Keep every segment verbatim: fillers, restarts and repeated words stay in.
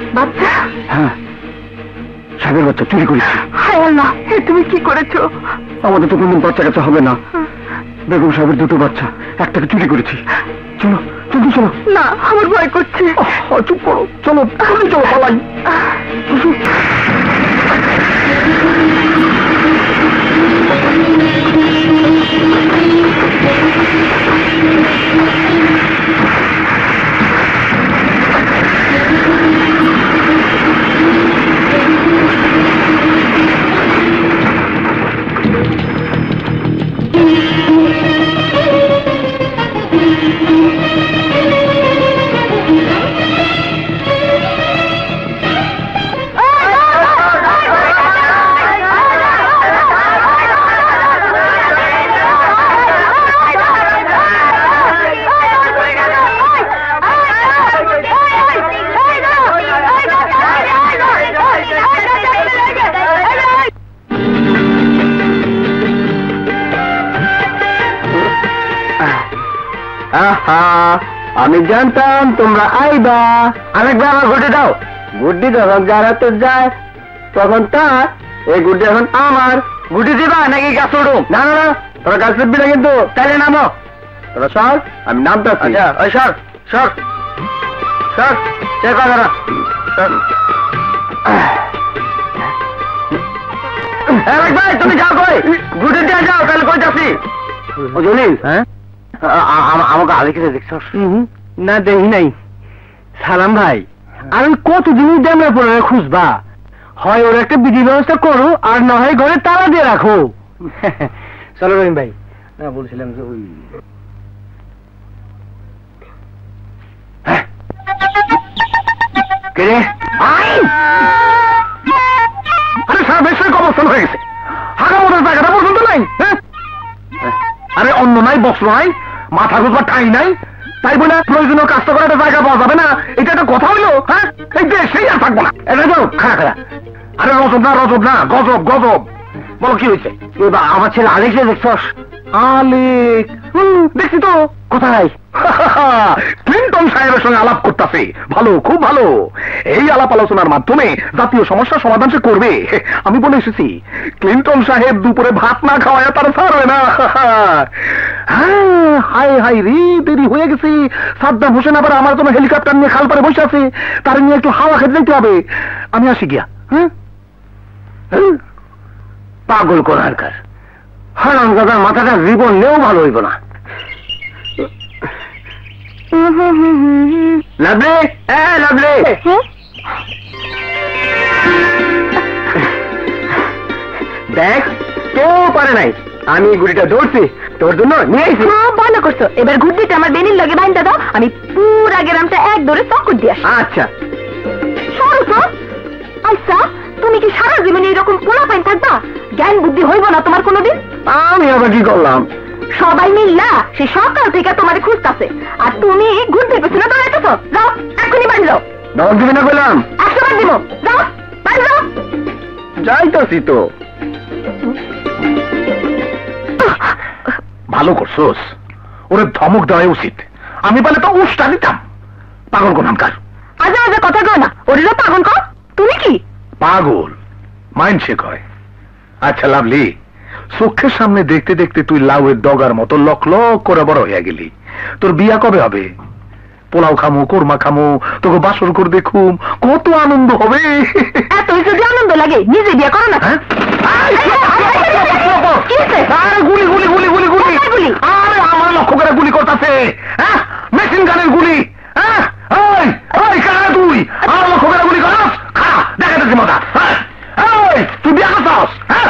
বাচ্চা? হ্যাঁ, সাগর বাচ্চা চুরি করেছি। হায় আল্লাহ, তুমি কি করেছো? আমাদের তো কোনদিন বাচ্চা কাচ্চা হবে না। বেগম সাহেবের দুটো বাচ্চা, একটাকে চুরি করেছি। চলো জলদি চলো। না, আমার ভয় করছে। চুপ করো, চলো জলদি চলো, পালাই। আমি জানতাম তোমরা আইবা। আরেকবার আমার গুড্ডি দাও। গুড্ডি যখন যার হাতে যায় তখন তার। এই গুড্ডি এখন আমার। গুড্ডি দিবা নাকি গাছ উঠুম? না না না, তোরা গাছ উঠবি না কিন্তু। তাইলে নামো। তোরা সর, আমি নামতে। আচ্ছা ওই সর সর সর, সে কথা না সর। ভাই তুমি যাও, কই গুড্ডি দিয়ে যাও, তাহলে কই যাচ্ছি। ও জলিল, হ্যাঁ আমাকে আগে কিছু দেখছ? না দেখি নাই। সালাম ভাই, আর কত জিনিস ড্যামরা পরে খুঁজবা? হয় ওর একটা বিধি ব্যবস্থা করো, আর না হয় ঘরে তালা দিয়ে রাখো। চলো রহিম ভাই। না বলছিলাম যে ওই কে রে? আরে সারা বেশি অবস্থান হয়ে গেছে। হাগা মোটর জায়গাটা পর্যন্ত নাই। আরে অন্য নাই, বস্ত্র নাই, মাথা গোজবার ঠাঁই নাই, তাই বলে প্রয়োজনীয় কাজটা করে একটা জায়গা পাওয়া যাবে না? এটা একটা কথা হইলো? হ্যাঁ, এই দেশেই আর থাকবো না। এটা যাও খাড়া খাড়া। আরে রজব না, রজব না, গজব গজব। বলো কি হয়েছে? আমার ছেলে আলেককে দেখছস? আলেক দেখছি তো। কোথায়? ক্লিন্টন সাহেবের সঙ্গে আলাপ করতেছে। ভালো, খুব ভালো। এই আলাপ আলোচনার মাধ্যমে জাতীয় সমস্যার সমাধান সে করবে। আমি বলে এসেছি, ক্লিন্টন সাহেব দুপুরে ভাত না খাওয়ায় তারা ছাড়বে না। হ্যাঁ, হাই হাই রে, দেরি হয়ে গেছে। সাদ্দাম হোসেন আবার আমার জন্য হেলিকপ্টার নিয়ে খাল পারে বসে আছে। তার নিয়ে একটু হাওয়া খেতে যেতে হবে। আমি আসি গিয়া। হ্যাঁ, পাগল কোনারকার হারামজাদার মাথাটা জীবন নেও ভালো হইব না। লাভলি, এ লাভলি, দেখ কেউ পারে নাই। আমি গুড়িটা দৌড়ছি তোর জন্য নিয়ে আইছি। ভালো করছো। এবার গুড্ডিটা আমার বেনির লগে বাইন্দা দাও, আমি পুরা গ্রামটা এক দৌড়ে চক্কর দিয়ে আসি। আচ্ছা সরো তো। আচ্ছা, তুমি কি সারা জীবনে এরকম পোলা পাইন থাকবা? জ্ঞান বুদ্ধি হইব না তোমার কোনোদিন? আমি আবার কি করলাম? সবাই মিল্লা সে সকাল থেকে তোমার খুঁজতেছে, আর তুমি ঘুরতে পেছনে দৌড়াইতেছ। যাও, এখনই বাড়ি যাও। দশ দিবি না বললাম? একশো বার দিব। যাও, বাড়ি যাও। যাইতাছি তো। ভালো করছোস, ওরে ধমক দেওয়া উচিত। আমি বলে তো উষ্টা দিতাম। পাগল কোনামকার। আজা আজা কথা কয় না, ওরিও পাগল কর। তুমি কি পাগল? মাইন্ড সে কয়। আচ্ছা লাভলি, চোখের সামনে দেখতে দেখতে তুই লাউয়ের ডগার মতো লক লক করে বড় হয়ে গেলি। তোর বিয়া কবে হবে? পোলাও খামু, কোরমা খামু, তোকে বাসর করে দেখুম, কত আনন্দ হবে। এত যদি আনন্দ লাগে নিজে বিয়ে করো না। গুলি গুলি গুলি গুলি গুলি গুলি। আরে আমার লক্ষ্য করে গুলি করতেছে। হ্যাঁ, মেশিন গানের গুলি। হ্যাঁ, ওই ওই কারা তুই আমার লক্ষ্য করে গুলি করস? খারাপ দেখাতেছি মজা। এই তুই বিয়া করছস? হ্যাঁ,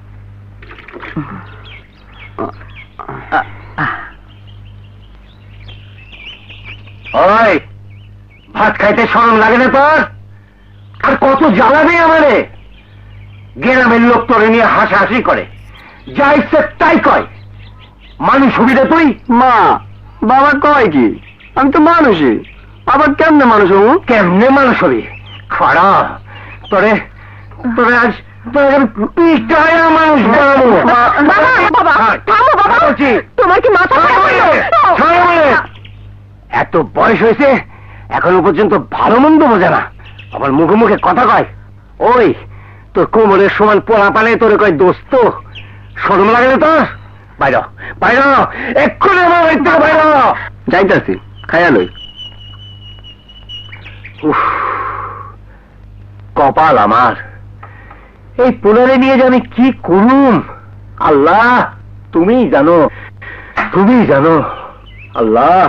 ওই ভাত খাইতে শরম লাগে না তোর? আর কত জ্বালাবে আমারে? গ্রামের লোক তোরে নিয়ে হাসাহাসি করে, যা ইচ্ছে তাই কয়। মানুষ হবি রে তুই? মা বাবা কয় কি? আমি তো মানুষই। আবার কেমনে মানুষ হবো? কেমনে মানুষ হবি? খরা তোরে তোরে আজ তোমার কি মাথা? এত বয়স হয়েছে এখনো পর্যন্ত ভালো মন্দ বোঝে না। আমার মুখে মুখে কথা কয়। ওই তোর কোমরের সমান পোলা পালে তোরে কয় দোস্ত, শরম লাগে না তোর? বাইর বাইর, এক্ষুনি আমার বাড়ি থেকে বাইর। যাইতাছি, খাইয়া লই। কপাল আমার, এই পোলারে নিয়ে যে আমি কি করুম, আল্লাহ তুমি জানো, তুমি জানো আল্লাহ।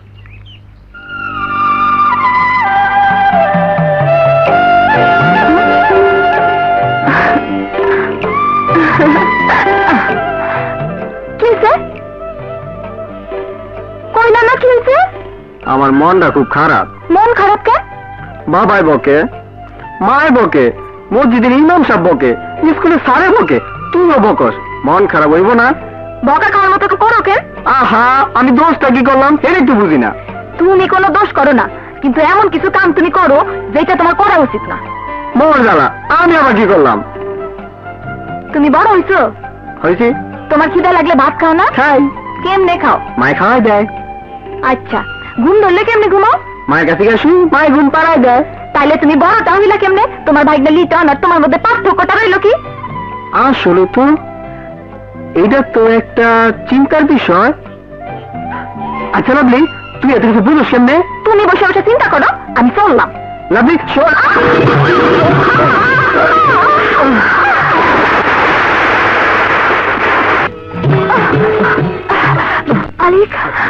আমার মনটা খুব খারাপ। মন খারাপ কেন? বাবাই বকে, মায় বকে, মসজিদের ইমাম সাহেব বকে, স্কুলে স্যারে বকে, তুইও বকস, মন খারাপ হইব না? বকা খাওয়ার মতো করো কেন? আহা, আমি দোষটা কি করলাম সেটা একটু বুঝি না। তুমি কোনো দোষ করো না, কিন্তু এমন কিছু কাম তুমি করো যেটা তোমার করা উচিত না। মোর জ্বালা, আমি আবার কি করলাম? তুমি বড় হইছো? হয়েছি। তোমার খিদা লাগলে ভাত খাও না? খাই। কেমনে খাও? মায় খাওয়াই দেয়। আচ্ছা, ঘুম ধরলে কেমনে ঘুমাও? মায়ের কাছে গেছি, মায় ঘুম পাড়াই দেয়। তাইলে তুমি বড়টা হইলা কেমনে? তোমার ভাইগনা লিটন আর তোমার মধ্যে পার্থক্যটা রইল কি? আসলে তো এইটা তো একটা চিন্তার বিষয়। আচ্ছা লাভলি, তুই এত কিছু বুঝোস কেমনে? তুমি বসে বসে চিন্তা করো, আমি চললাম। লাভলি শোন, আলিক,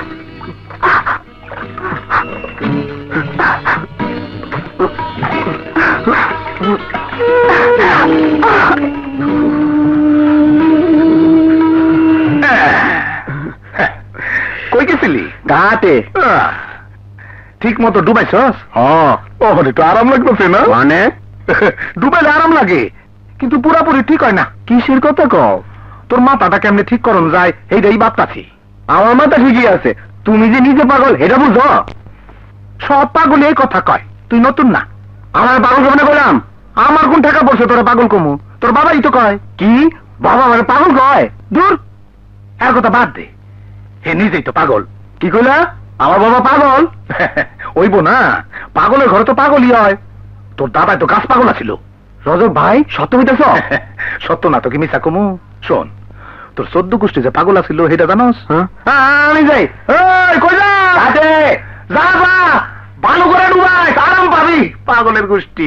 কই গেছিলি? ঘাটে। ঠিক মতো ডুবাইছস? হ্যাঁ। ওরে তো আরাম লাগতেছে না? মানে ডুবাইলে আরাম লাগে, কিন্তু পুরাপুরি ঠিক হয় না। কিসের কথা কও? তোর মাথাটা কেমনে ঠিক করন যায় এইটাই ভাবতাছি। আমার মাথা ঠিকই আছে, তুমি যে নিজে পাগল এটা বুঝো? সব পাগল এই কথা কয়, তুই নতুন না। আমার পাগল কেমনে কইলাম? আমার কোন টাকা পড়ছে তোরা পাগল কমু? তোর বাবাই তো কয়। কি বাবা মানে পাগল কয়? দূর, এর কথা বাদ দে, হে নিজেই তো পাগল। কি কইলা? আমার বাবা পাগল? ওইব না, পাগলের ঘরে তো পাগলই হয়। তোর দাদাই তো গাছ পাগল ছিল। রজব ভাই, সত্য হইতেছ? সত্য না তো কি মিছা কমু? শোন, তোর চোদ্দ গোষ্ঠী যে পাগল আছিল সেটা জানোস? আমি যাই। কই যা? যা যা, ভালো করে ডুবাই, আরাম পাবি। পাগলের গোষ্ঠী।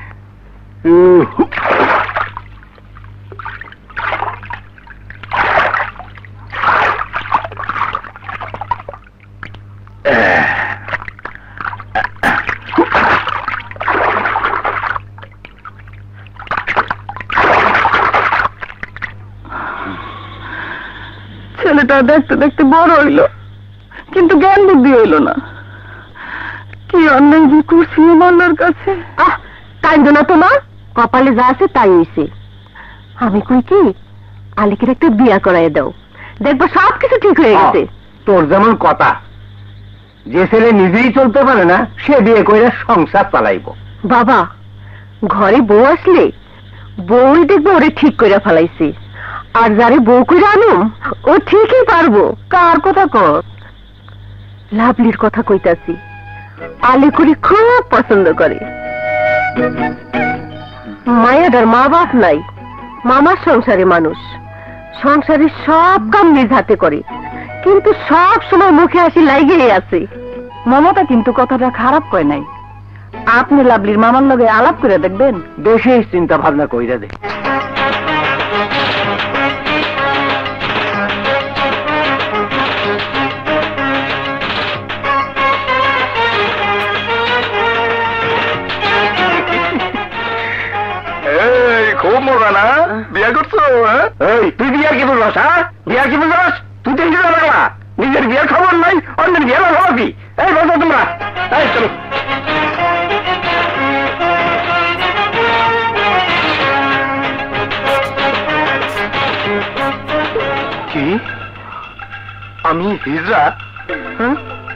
ছেলেটা দেখতে দেখতে বড় হইল, কিন্তু জ্ঞান বুদ্ধি হইল না। কি অন্যায় যে করছি আল্লাহর কাছে। আহ, কাইন্দ না তোমার, কপালে যা আছে তাই হইছে। আমি কই কি, আলিকের একটা বিয়া করাই দাও, দেখবো সব কিছু ঠিক হয়ে গেছে। তোর যেমন কথা, যে ছেলে নিজেই চলতে পারে না সে বিয়ে করে সংসার চালাইব। বাবা, ঘরে বউ আসলে বউই দেখবো ওরে ঠিক করে ফেলাইছে, আর যারে বউ করে আনুম ও ঠিকই পারবো। কার কথা কর? লাভলির কথা কইতাছি। আলি করি খুব পছন্দ করে। মায়াদার মা বাপ নাই, মামার সংসারে মানুষ, সংসারে সব কাম নিজ হাতে করে, কিন্তু সব সময় মুখে হাসি লাগিয়ে আছে। মমতা কিন্তু কথাটা খারাপ কয় নাই। আপনি লাভলির মামার লগে আলাপ করে দেখবেন, দেশে চিন্তা ভাবনা কইরা দে। খুব মজা না? বিয়া করছো? এই তুই বিয়া কি বুঝস? হ্যাঁ, বিয়া কি বুঝস? তুই তো হিসেবে লাগলা, নিজের বিয়ের খবর নাই, অন্যের বিয়ের খবর কি? এই বলছো তোমরা, এই চলো। কি আমি হিজড়া? হ্যাঁ,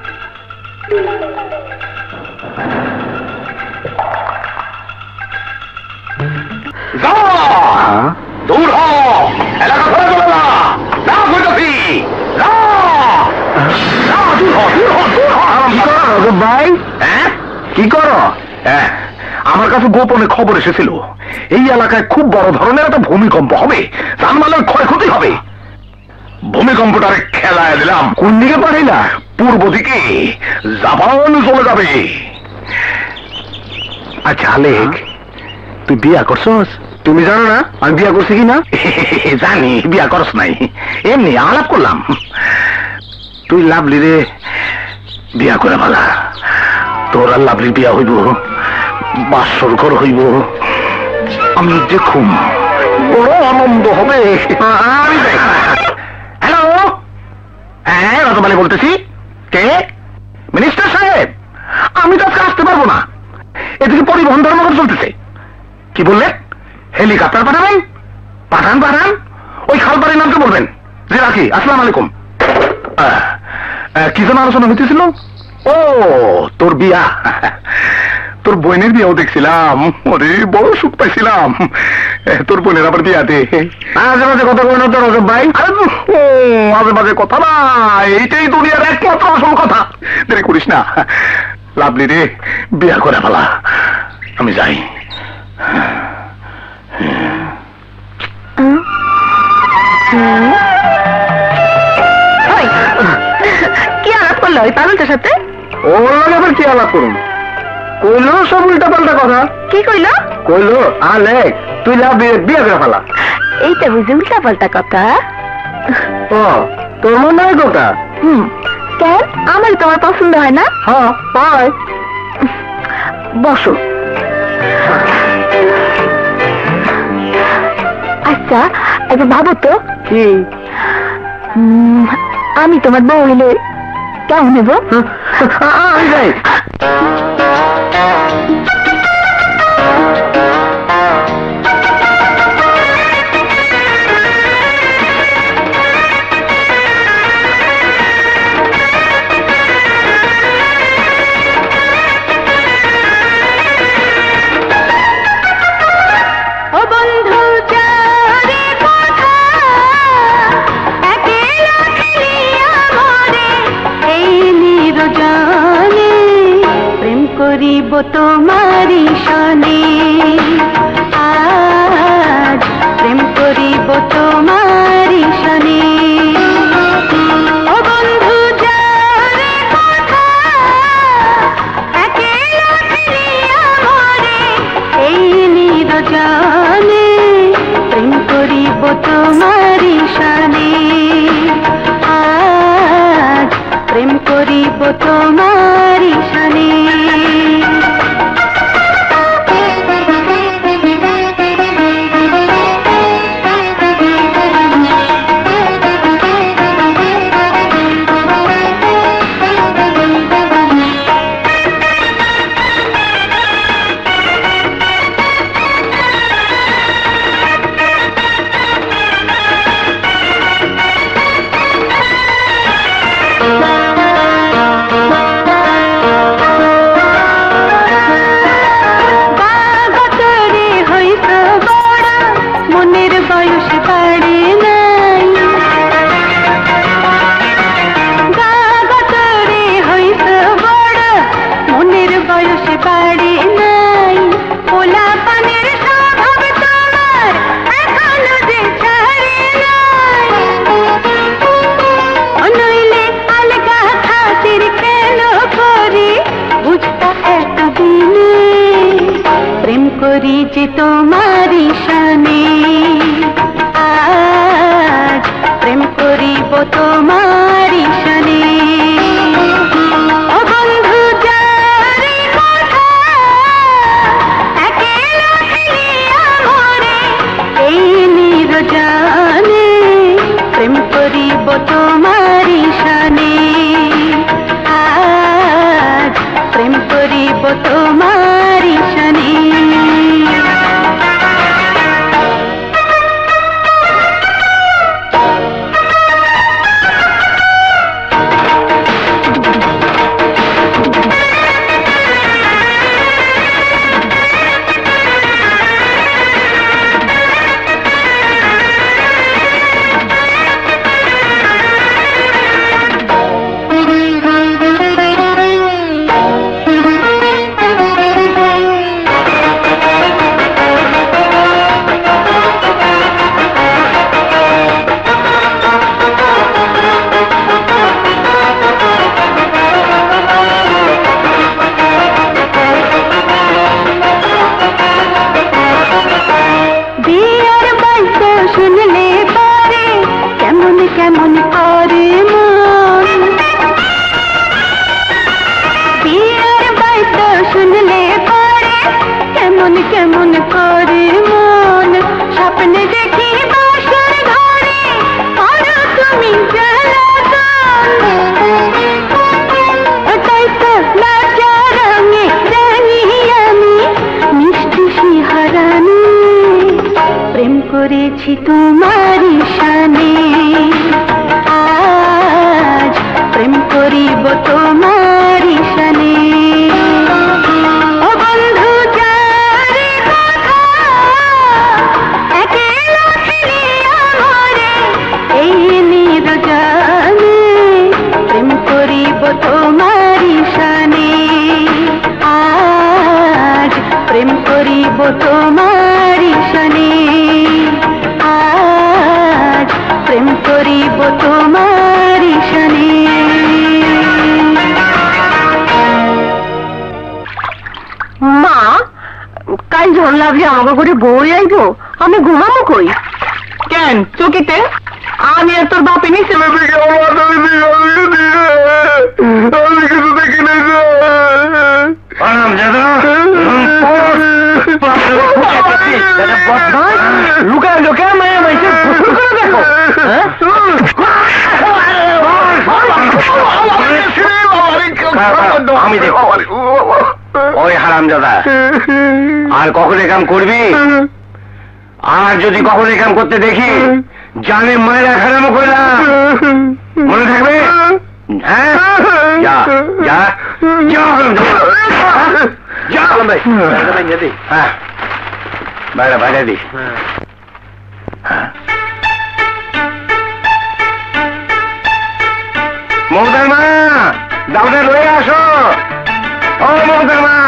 দূর হ, এলাকা ধরে চলে না, না কইতাছি, না না, দূর হ, দূর হ, দূর হ। কি করো রজব ভাই? হ্যাঁ, কি করো? হ্যাঁ, আমার কাছে গোপনে খবর এসেছিল এই এলাকায় খুব বড় ধরনের একটা ভূমিকম্প হবে, জানমালের ক্ষয়ক্ষতি হবে। ভূমিকম্পটারে খেলায় দিলাম। কোন দিকে পাঠাইলা? পূর্ব দিকে, জাপান চলে যাবে। আচ্ছা আলেক, তুই বিয়া করছস? তুমি জানো না আমি বিয়া করছি কিনা? জানি বিয়া করস নাই, এমনি আলাপ করলাম। তুই লাভলি রে বিয়া করে ভালা, তোর আর লাভলির বিয়া হইব, বাসর ঘর হইব, আমি দেখুম, বড় আনন্দ হবে। হ্যালো, হ্যাঁ রতমালী বলতেছি। কে? মিনিস্টার সাহেব, আমি তো আজকে আসতে পারবো না, এদিকে পরিবহন ধর্মঘট চলতেছে। কি বললেন? হেলিকপ্টার পাঠাবেন? পাঠান পাঠান, ওই খালবাড়ির নামকে বলবেন। যে রাখি, আসসালাম আলাইকুম। কি যেন আলোচনা হইতেছিল? ও তোর বিয়া, তোর বোনের বিয়াও দেখছিলাম, ওরে বড় সুখ পাইছিলাম। তোর বোনের আবার বিয়াতে মাঝে মাঝে কথা বলেন তো রজব ভাই? মাঝে মাঝে কথা না, এইটাই দুনিয়ার একমাত্র আসল কথা। দেরি করিস না, লাভলি রে বিয়া করে ফেলা। আমি যাই। কি আলাপ করলো ওই পাগলটার সাথে? ওর লাগে আবার কি আলাপ করুন? কইলো সব উল্টা পাল্টা কথা। কি কইলো? কইলো আলেক তুই লাভ বিয়ে করে ফেলা। এইটা বুঝি উল্টা পাল্টা কথা? ও তোর মনে হয় কথা? হুম, কেন আমার তোমার পছন্দ হয় না? হ্যাঁ হয়। বসো। আচ্ছা একবার ভাবো তো, কি আমি তোমার বউ হইলে কেমন নেব? আমি যাই। করিব তোমারি সনে, আজ প্রেম করিব তোমারি সনে। ও বন্ধু যারে কথা একেলা ফিরিয়া মরে, এই নিরজনে প্রেম করিব তোমারি সনে, আজ প্রেম করিব তোমারি সনে। করি যে তোমারি সনে, আজ প্রেম করিব তোমারি সনে। ও বন্ধু যারে কথা একেলা ফিরিয়া মরে, এই নিরজনে প্রেম করিব তোমারি সনে, আজ প্রেম করিব তোমারি সনে। কেমন করে মন স্বপ্নে দেখি বাসর ঘরে করো তুমি তাই তো লজ্জা রঙে রাঙি আমি মিষ্টি শিহরণে প্রেম করেছি তোমারি শানে আজ প্রেম করিব তোমারি শানে ও বন্ধু যারে কথা একেলা ফিরিয়া মরে এই নির্জনে প্রেম করিব তোমারি শানে আজ প্রেম করিব তোমারি শানে আজ প্রেম করিব তোমারি শানে মা কাল ঝড় লাগলে আমাকে করে বই আইব আমি ঘুমাবো কই কেন চকিতে আমি আর তোর বাপে নিচে আমি কিছু দেখি নাই লুকায় লুকায় মায়া মাইছে দেখো আমি দেখো ওই হারামজাদা আর কখন এ কাম করবি আর যদি কখন এ কাম করতে দেখি জানে মায়েরা খারাপ করলাম মনে থাকবে হ্যাঁ যা যা যা ভাই হ্যাঁ বাইরে বাইরে দি মমতার মা দাউদা লয়ে আসো ও মমতার মা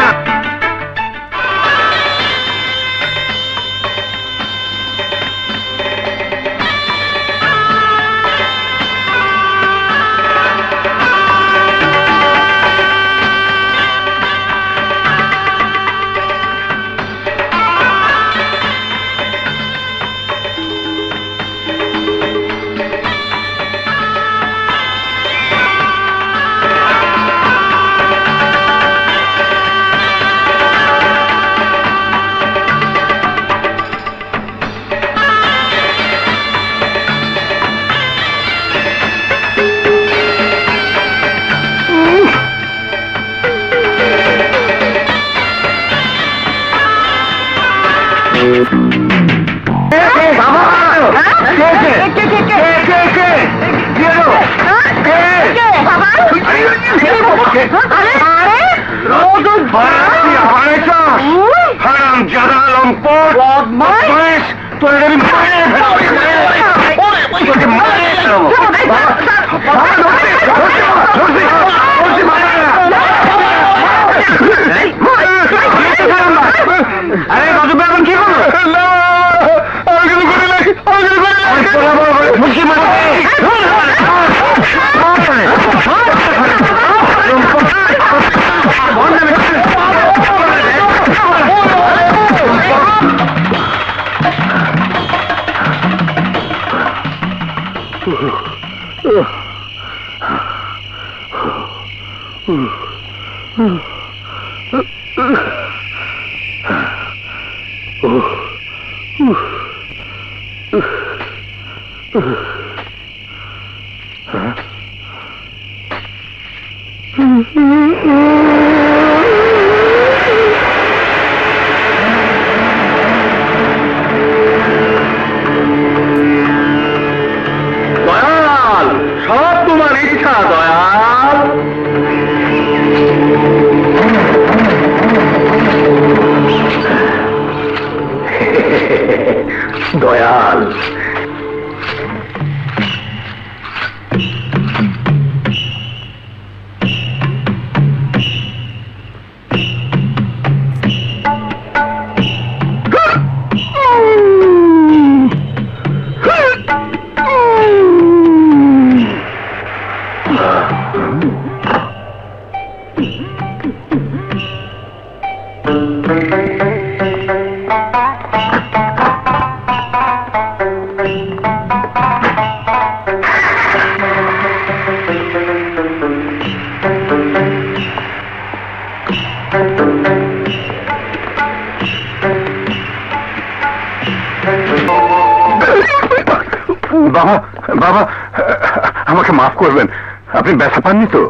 বাবা বাবা আমাকে মাফ করবেন, আপনি ব্যথা পাননি তো?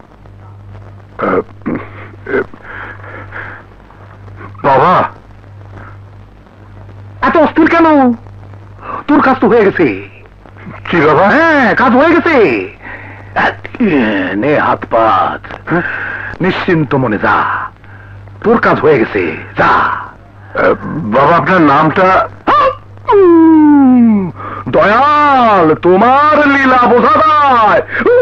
বাবা এত অস্থির কেন? তোর কাজ তো হয়ে গেছে। কি বাবা? হ্যাঁ, কাজ হয়ে গেছে। নে হাত পাত, নিশ্চিন্ত মনে যা, তোর কাজ হয়ে গেছে, যা। বাবা আপনার নামটা? দয়াল, তোমার লীলা বোঝা যায়।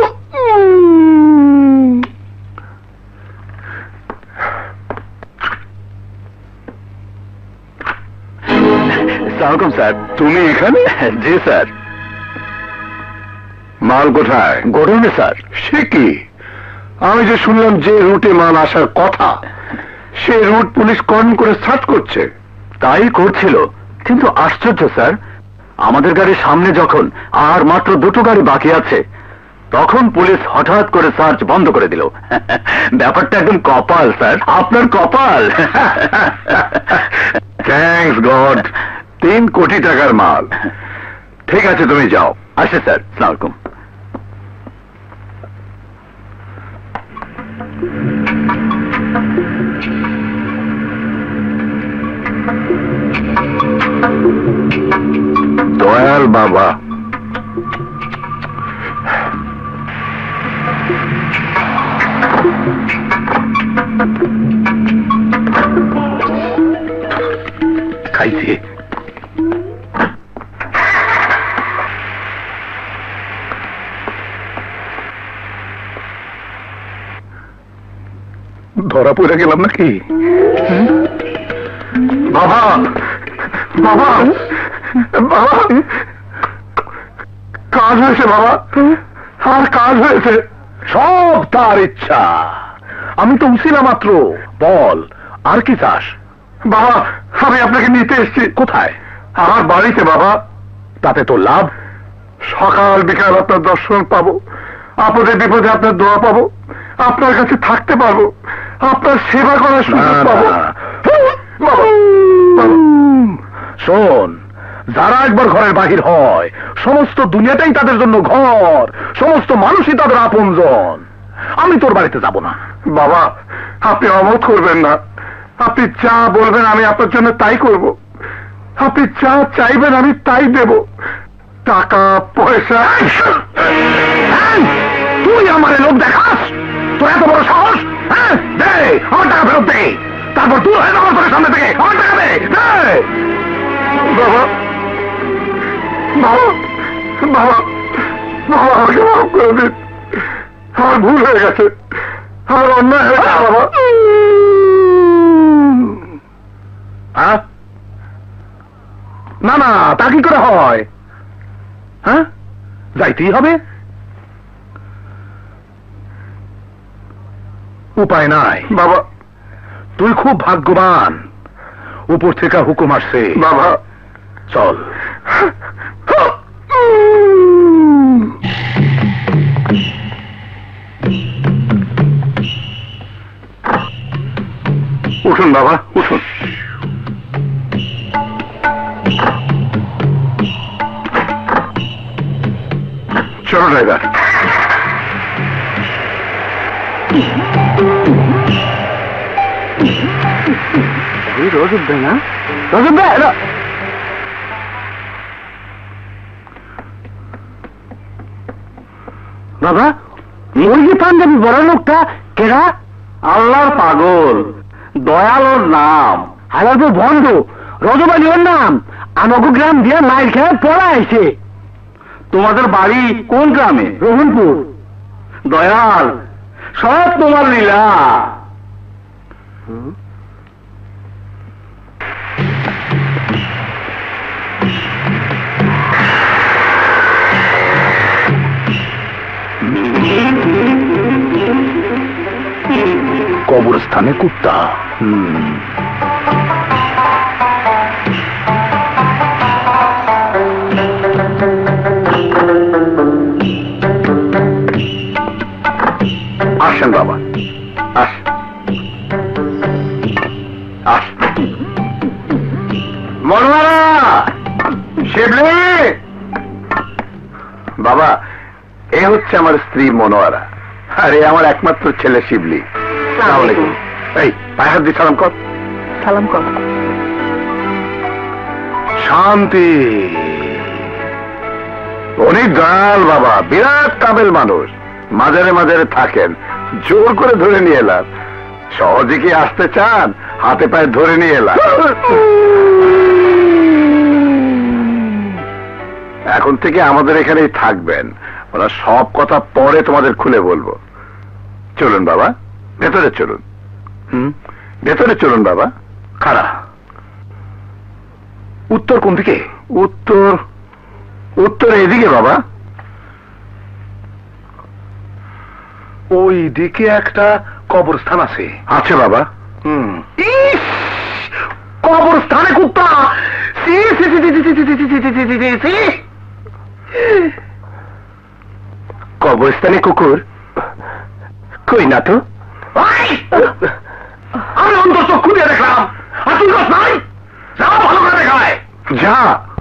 সালাম স্যার। তুমি এখানে? জি স্যার। মাল কোথায়? গোডাউনে স্যার। সে কি, আমি যে শুনলাম যে রুটে মাল আসার কথা সে রুট পুলিশ কর্ন করে সার্চ করছে। তাই করছিল, কিন্তু আশ্চর্য স্যার, আমাদের গাড়ির সামনে যখন আর মাত্র দুটো গাড়ি বাকি আছে তখন পুলিশ হঠাৎ করে সার্চ বন্ধ করে দিল। ব্যাপারটা একদম কপাল স্যার, আপনার কপাল। থ্যাঙ্কস গড, তিন কোটি টাকার মাল। ঠিক আছে তুমি যাও। আচ্ছা স্যার, আসসালামু আলাইকুম। দয়াল বাবা, খাইছি। ধরা পড়ে গেলাম নাকি? বাবা বাবা বাবা, কাজ হয়েছে বাবা, আর কাজ হয়েছে। সব তার ইচ্ছা, আমি তো উছিলা মাত্র। বল, আর কি চাস? বাবা আমি আপনাকে নিতে এসেছি। কোথায়? আমার বাড়িতে বাবা। তাতে তো লাভ, সকাল বিকাল আপনার দর্শন পাবো, আপদে বিপদে আপনার দোয়া পাবো, আপনার কাছে থাকতে পারবো, আপনার সেবা করার সুযোগ পাবো। শোন, যারা একবার ঘরের বাহির হয় সমস্ত দুনিয়াটাই তাদের জন্য ঘর, সমস্ত মানুষই তাদের আপনজন। আমি তোর বাড়িতে যাব না। বাবা আপনি অমত করবেন না, আপনি যা বলবেন আমি আপনার জন্য তাই করব, আপনি যা চাইবেন আমি তাই দেব। টাকা পয়সা। তুই আমার লোক দেখাস? তোর এত বড় সাহস? হ্যাঁ, দে আমার টাকা ফেরত দে, তারপর তুই হয়ে যাবো তোর সামনে থেকে। আমার টাকা দে। বাবা বাবা বাবা বাবা, আমাকে মাফ করে দিন, আমার ভুল হয়ে গেছে, আমার অন্যায় হয়ে গেছে বাবা। না না, তা কি করে হয়? হ্যাঁ, যাইতেই হবে, উপায় নাই বাবা। তুই খুব ভাগ্যবান, উপর থেকে হুকুম আসছে বাবা। চল। উঠুন বাবা, উঠুন। চলো ড্রাইভার। রোজ উঠবে না? রোজ উঠবে? বাবা ওই যে পাঞ্জাবি বড় লোকটা কেরা? আল্লাহর পাগল, দয়ালোর নাম। হাজার বন্ধ, রজবালি ওর নাম। আমাকে গ্রাম দিয়ে মাইল খেয়ে পড়া আইছে। তোমাদের বাড়ি কোন গ্রামে? রহিমপুর। দয়াল, সব তোমার লীলা। কবরস্থানে কুত্তা। হুম, আসেন বাবা, আস আস। মনোয়ারা, শিবলি, বাবা, এ হচ্ছে আমার স্ত্রী মনোয়ারা, আর এ আমার একমাত্র ছেলে শিবলি। আসসালামু আলাইকুম। এই পায়ে হাত দিয়ে সালাম কর। সালাম কর। শান্তি। অনেক দয়াল বাবা, বিরাট কাবেল মানুষ, মাঝারে মাঝারে থাকেন, জোর করে ধরে নিয়ে এলাম। সহজে কি আসতে চান? হাতে পায়ে ধরে নিয়ে এলাম। এখন থেকে আমাদের এখানেই থাকবেন, ওরা সব কথা পরে তোমাদের খুলে বলবো। চলুন বাবা, ভেতরে চলুন। হুম, ভেতরে চলুন বাবা। খাড়া। উত্তর কোন দিকে? উত্তর উত্তর এদিকে বাবা। ওই দিকে একটা কবরস্থান আছে। আছে বাবা। হুম। ইস, কবরস্থানে কুত্তা। সি সি সি সি সি সি সি সি সি সি সি। কবরস্থানে কুকুর কই না তো। আমি অন্তর চক্ষু দিয়ে দেখলাম, আর তুই দোষ নাই। যা ভালো করে দেখায়। যা।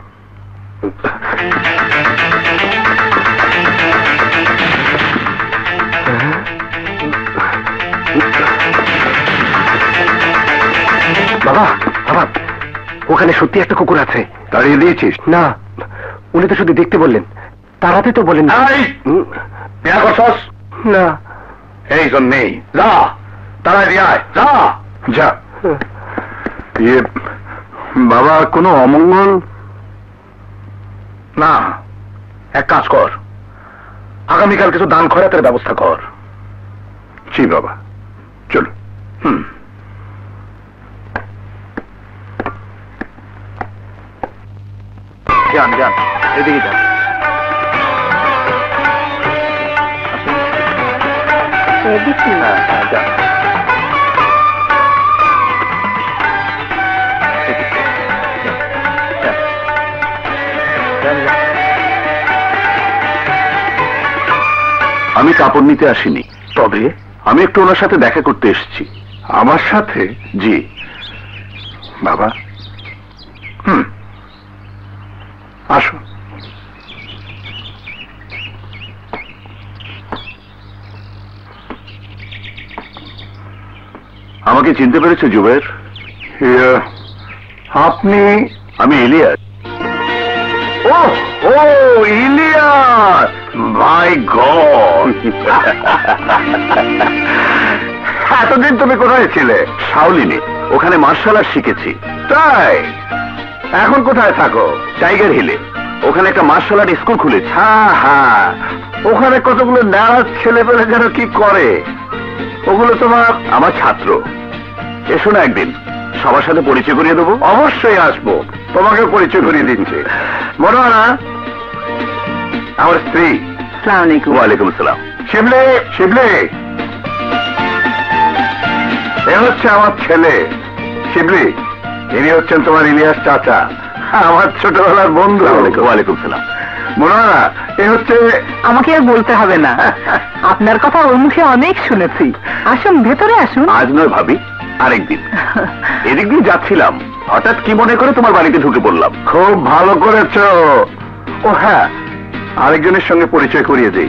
বাবা, বাবা, ওখানে সত্যি একটা কুকুর আছে। দাঁড়িয়ে দিয়েছিস? না, উনি তো শুধু দেখতে বললেন, তাড়াতে তো বলেন। বিয়া করছস? না। এই জন্যেই যা, তাড়াই দিয়ে আয়, যা যা। ইয়ে বাবা, কোনো অমঙ্গল? না, এক কাজ কর, আগামীকাল কিছু দান খয়রাতের ব্যবস্থা কর। জি বাবা, চলো। হুম। যান যান, এদিকে যান। হ্যাঁ হ্যাঁ, যান। আমি কাপড় নিতে আসিনি, তবে আমি একটু ওনার সাথে দেখা করতে এসেছি। আমার সাথে? জি বাবা। হুম, আসো। আমাকে চিনতে পেরেছো জুবের? আপনি? আমি ইলিয়াস। ও ও ইলিয়াস, মাই গড। এতদিন তুমি কোথায় ছিলে? শাওলিনে, ওখানে মার্শাল আর্ট শিখেছি। তাই? এখন কোথায় থাকো? টাইগার হিলে, ওখানে একটা মার্শাল আর্ট স্কুল খুলেছে। হ্যাঁ হ্যাঁ, ওখানে কতগুলো নারাজ ছেলে পেলে যেন কি করে, ওগুলো তোমার আমার ছাত্র। এসো না একদিন, সবার সাথে পরিচয় করিয়ে দেবো। অবশ্যই আসবো, তোমাকে পরিচয় করিয়ে দিচ্ছি। মনোয়ারা আমার স্ত্রী। আসসালামু আলাইকুম। ওয়ালাইকুম আসসালাম। শিবলে, শিবলে, এ হচ্ছে আমার ছেলে শিবলি। ইনি হচ্ছেন তোমার ইলিয়াস চাচা, আমার ছোটবেলার বন্ধু। ওয়ালাইকুম সালাম। মনোয়ারা, এ হচ্ছে। আমাকে আর বলতে হবে না, আপনার কথা ওর মুখে অনেক শুনেছি। আসুন, ভেতরে আসুন। আজ নয় ভাবি, আরেকদিন। এদিক দিয়ে যাচ্ছিলাম, হঠাৎ কি মনে করে তোমার বাড়িতে ঢুকে পড়লাম। খুব ভালো করেছো। ও হ্যাঁ, আরেকজনের সঙ্গে পরিচয় করিয়ে দেই।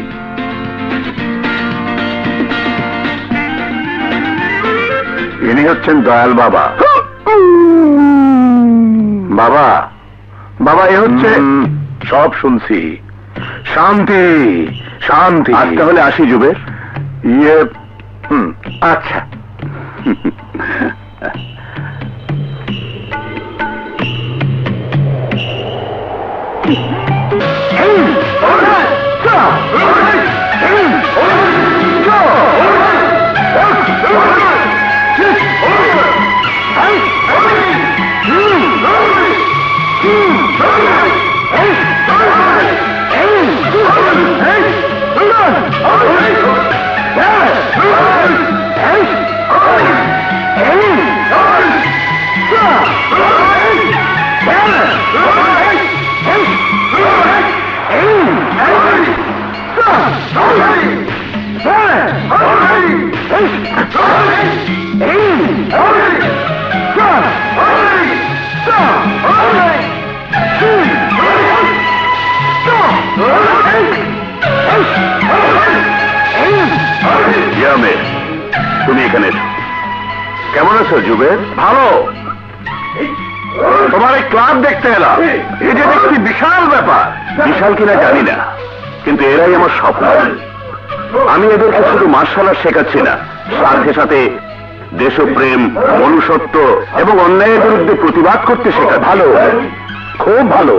ইনি হচ্ছেন দয়াল বাবা। বাবা, বাবা, এ হচ্ছে। সব শুনছি। শান্তি শান্তি। আজ তাহলে আসি জুবের। ইয়ে, হুম, আচ্ছা। আহমেদ, তুমি এখানে এসো। কেমন আছো জুবের? ভালো। তোমার এই ক্লাব দেখতে এলাম, এই যে দেখছি বিশাল ব্যাপার। বিশাল কিনা জানি না, কিন্তু এরাই আমার স্বপ্ন। আমি এদেরকে শুধু মার্শাল আর্ট শেখাচ্ছি না, সাথে সাথে দেশপ্রেম, মনুষ্যত্ব এবং অন্যায়ের বিরুদ্ধে প্রতিবাদ করতে শেখা। ভালো, খুব ভালো।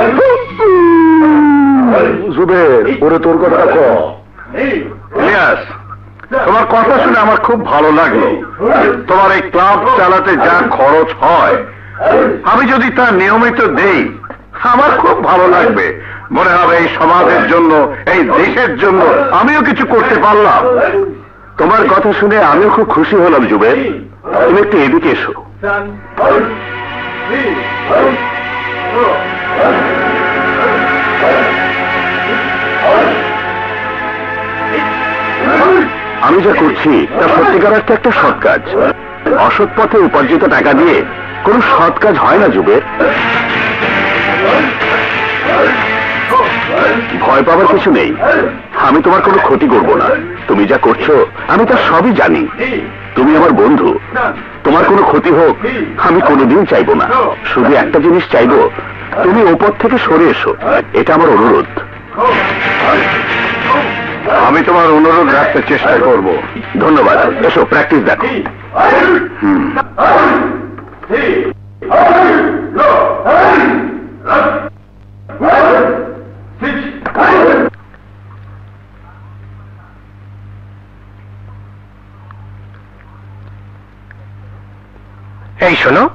জুবের, ওরে তোর কথা কও। ইলিয়াস, তোমার কথা শুনে আমার খুব ভালো লাগলো। তোমার এই ক্লাব চালাতে যা খরচ হয়, আমি যদি তা নিয়মিত দেই, আমার খুব ভালো লাগবে। মনে হবে এই সমাজের জন্য, এই দেশের জন্য আমিও কিছু করতে পারলাম। তোমার কথা শুনে আমিও খুব খুশি হলাম জুবের। তুমি একটু এদিকে এসো। আমি যা করছি তা সত্যিকার অর্থে একটা সৎ কাজ। অসৎ পথে উপার্জিত টাকা দিয়ে কোনো সৎ কাজ হয় না জুবের। ভয় পাবার কিছু নেই, আমি তোমার কোনো ক্ষতি করব না। তুমি যা করছো আমি তার সবই জানি। তুমি আমার বন্ধু, তোমার কোনো ক্ষতি হোক আমি কোনোদিন চাইবো না। শুধু একটা জিনিস চাইবো, তুমি ওপর থেকে সরে এসো। এটা আমার অনুরোধ। আমি তোমার অনুরোধ রাখতে চেষ্টা করব। ধন্যবাদ। এসো, প্র্যাকটিস দেখো। হুম। এই শোনো,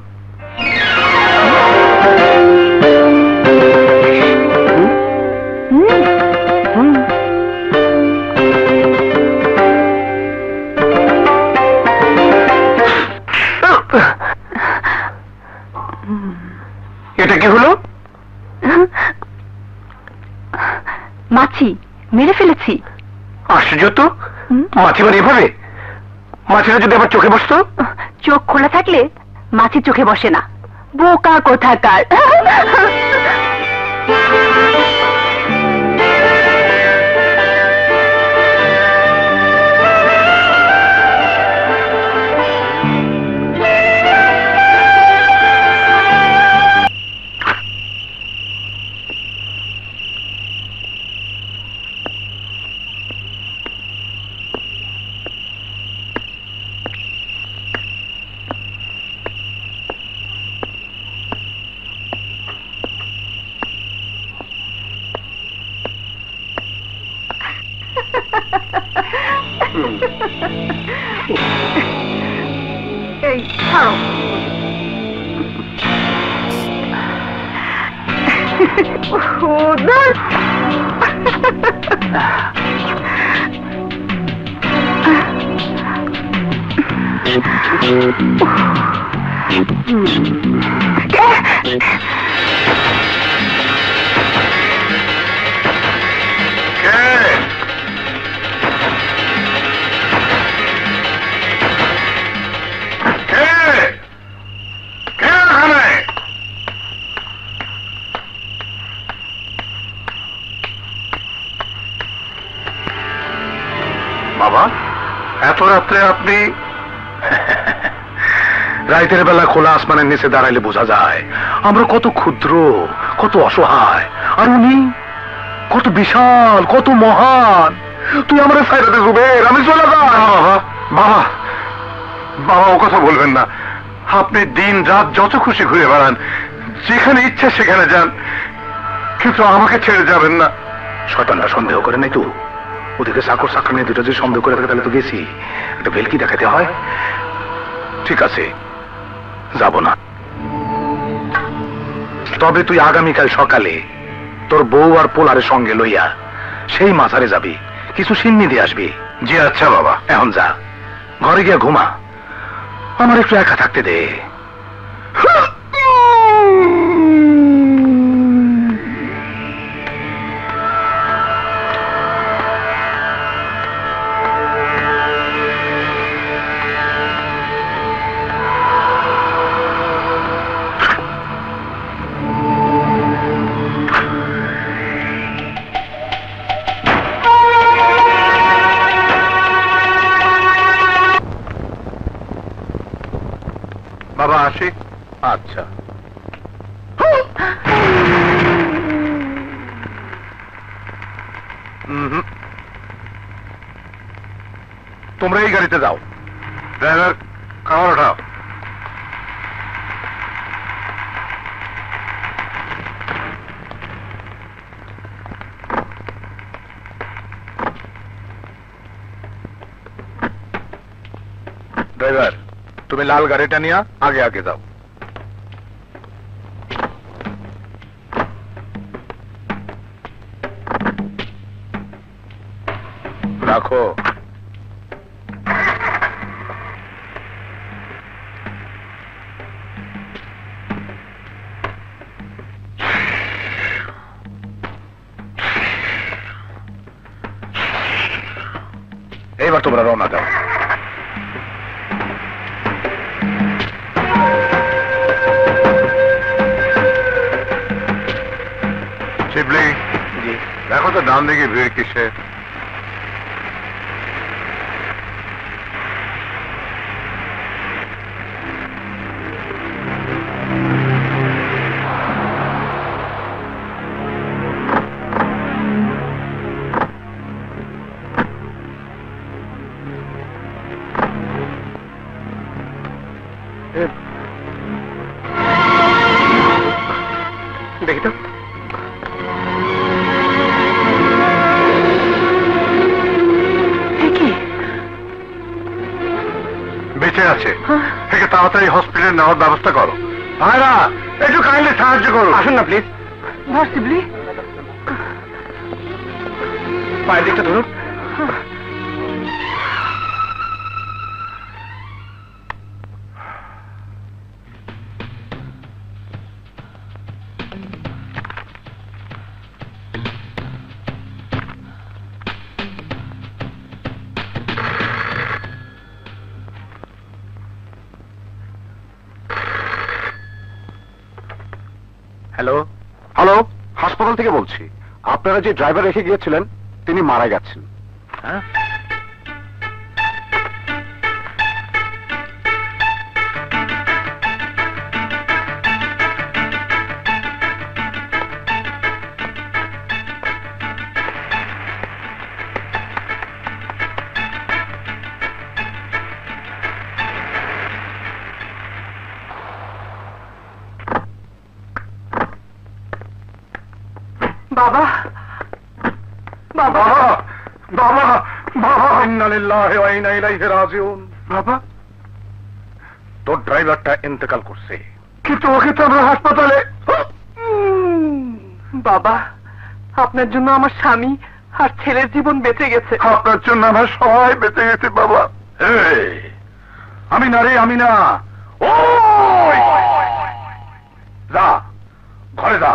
এটা কি হলো? মাছি মেরে ফেলেছি। আশ্চর্য তো, মাছি মানে এভাবে? মাছিটা যদি আবার চোখে বসতো? চোখ খোলা থাকলে মাছি চোখে বসে না, বোকা কোথাকার। এই ছাড়ো। বাবা, এত রাত্রে আপনি? রাতের বেলা খোলা আসমানের নিচে দাঁড়াইলে বোঝা যায় আমরা কত ক্ষুদ্র, কত অসহায়, আর উনি কত বিশাল, কত মহান। তুই আমার সাইরাতে জুবের, আমি চলে যা। বাবা, বাবা ও কথা বলবেন না। আপনি দিন রাত যত খুশি ঘুরে বেড়ান, যেখানে ইচ্ছা সেখানে যান, কিন্তু আমাকে ছেড়ে যাবেন না। শয়তানরা সন্দেহ করে নাই তো? ওদিকে চাকর চাকর নিয়ে দুটো যদি সন্দেহ করে থাকে তাহলে তো গেছি, একটা ভেলকি দেখাতে হয়। ঠিক আছে, যাব না। তবে তুই আগামীকাল সকালে তোর বউ আর পোলারের সঙ্গে লইয়া সেই মাজারে যাবি, কিছু সিন্নি দিয়ে আসবি। জি আচ্ছা বাবা। এখন যা, ঘরে গিয়া ঘুমা, আমার একটু একা থাকতে দে। তোমরা এই গাড়িতে যাও। ড্রাইভার, খাবার ওঠাও। ড্রাইভার, তুমি লাল গাড়িটা নিয়ে আগে আগে যাও। রাখো। এইবার তোমরা রওনা দাও। শিবলি, জি, দেখো তো ডান দিকে ভিড় কিসে। দেখি তো। বেঁচে আছে, একে তাড়াতাড়ি হসপিটালে নেওয়ার ব্যবস্থা করো। ভাইরা, একটু কাইন্ডলি সাহায্য করো। আসুন না প্লিজ। ভার্সিবলি পায়ের দিকটা ধরুন। হ্যালো হ্যালো হাসপাতাল থেকে বলছি। আপনারা যে ড্রাইভার রেখে গিয়েছিলেন তিনি মারা গেছেন। হ্যাঁ, বাবা বাবা বাবা বাবা, ইন্না লিল্লাহি ওয়া ইন্না ইলাইহি রাজিউন। বাবা, তোর ড্রাইভারটা ইন্তেকাল করছে, কিন্তু ওকে তো আমরা হাসপাতালে। বাবা, আপনার জন্য আমার স্বামী আর ছেলের জীবন বেঁচে গেছে। আপনার জন্য আমার সবাই বেঁচে গেছে বাবা। আমি না রে, আমি না। ওই যা, ঘরে যা।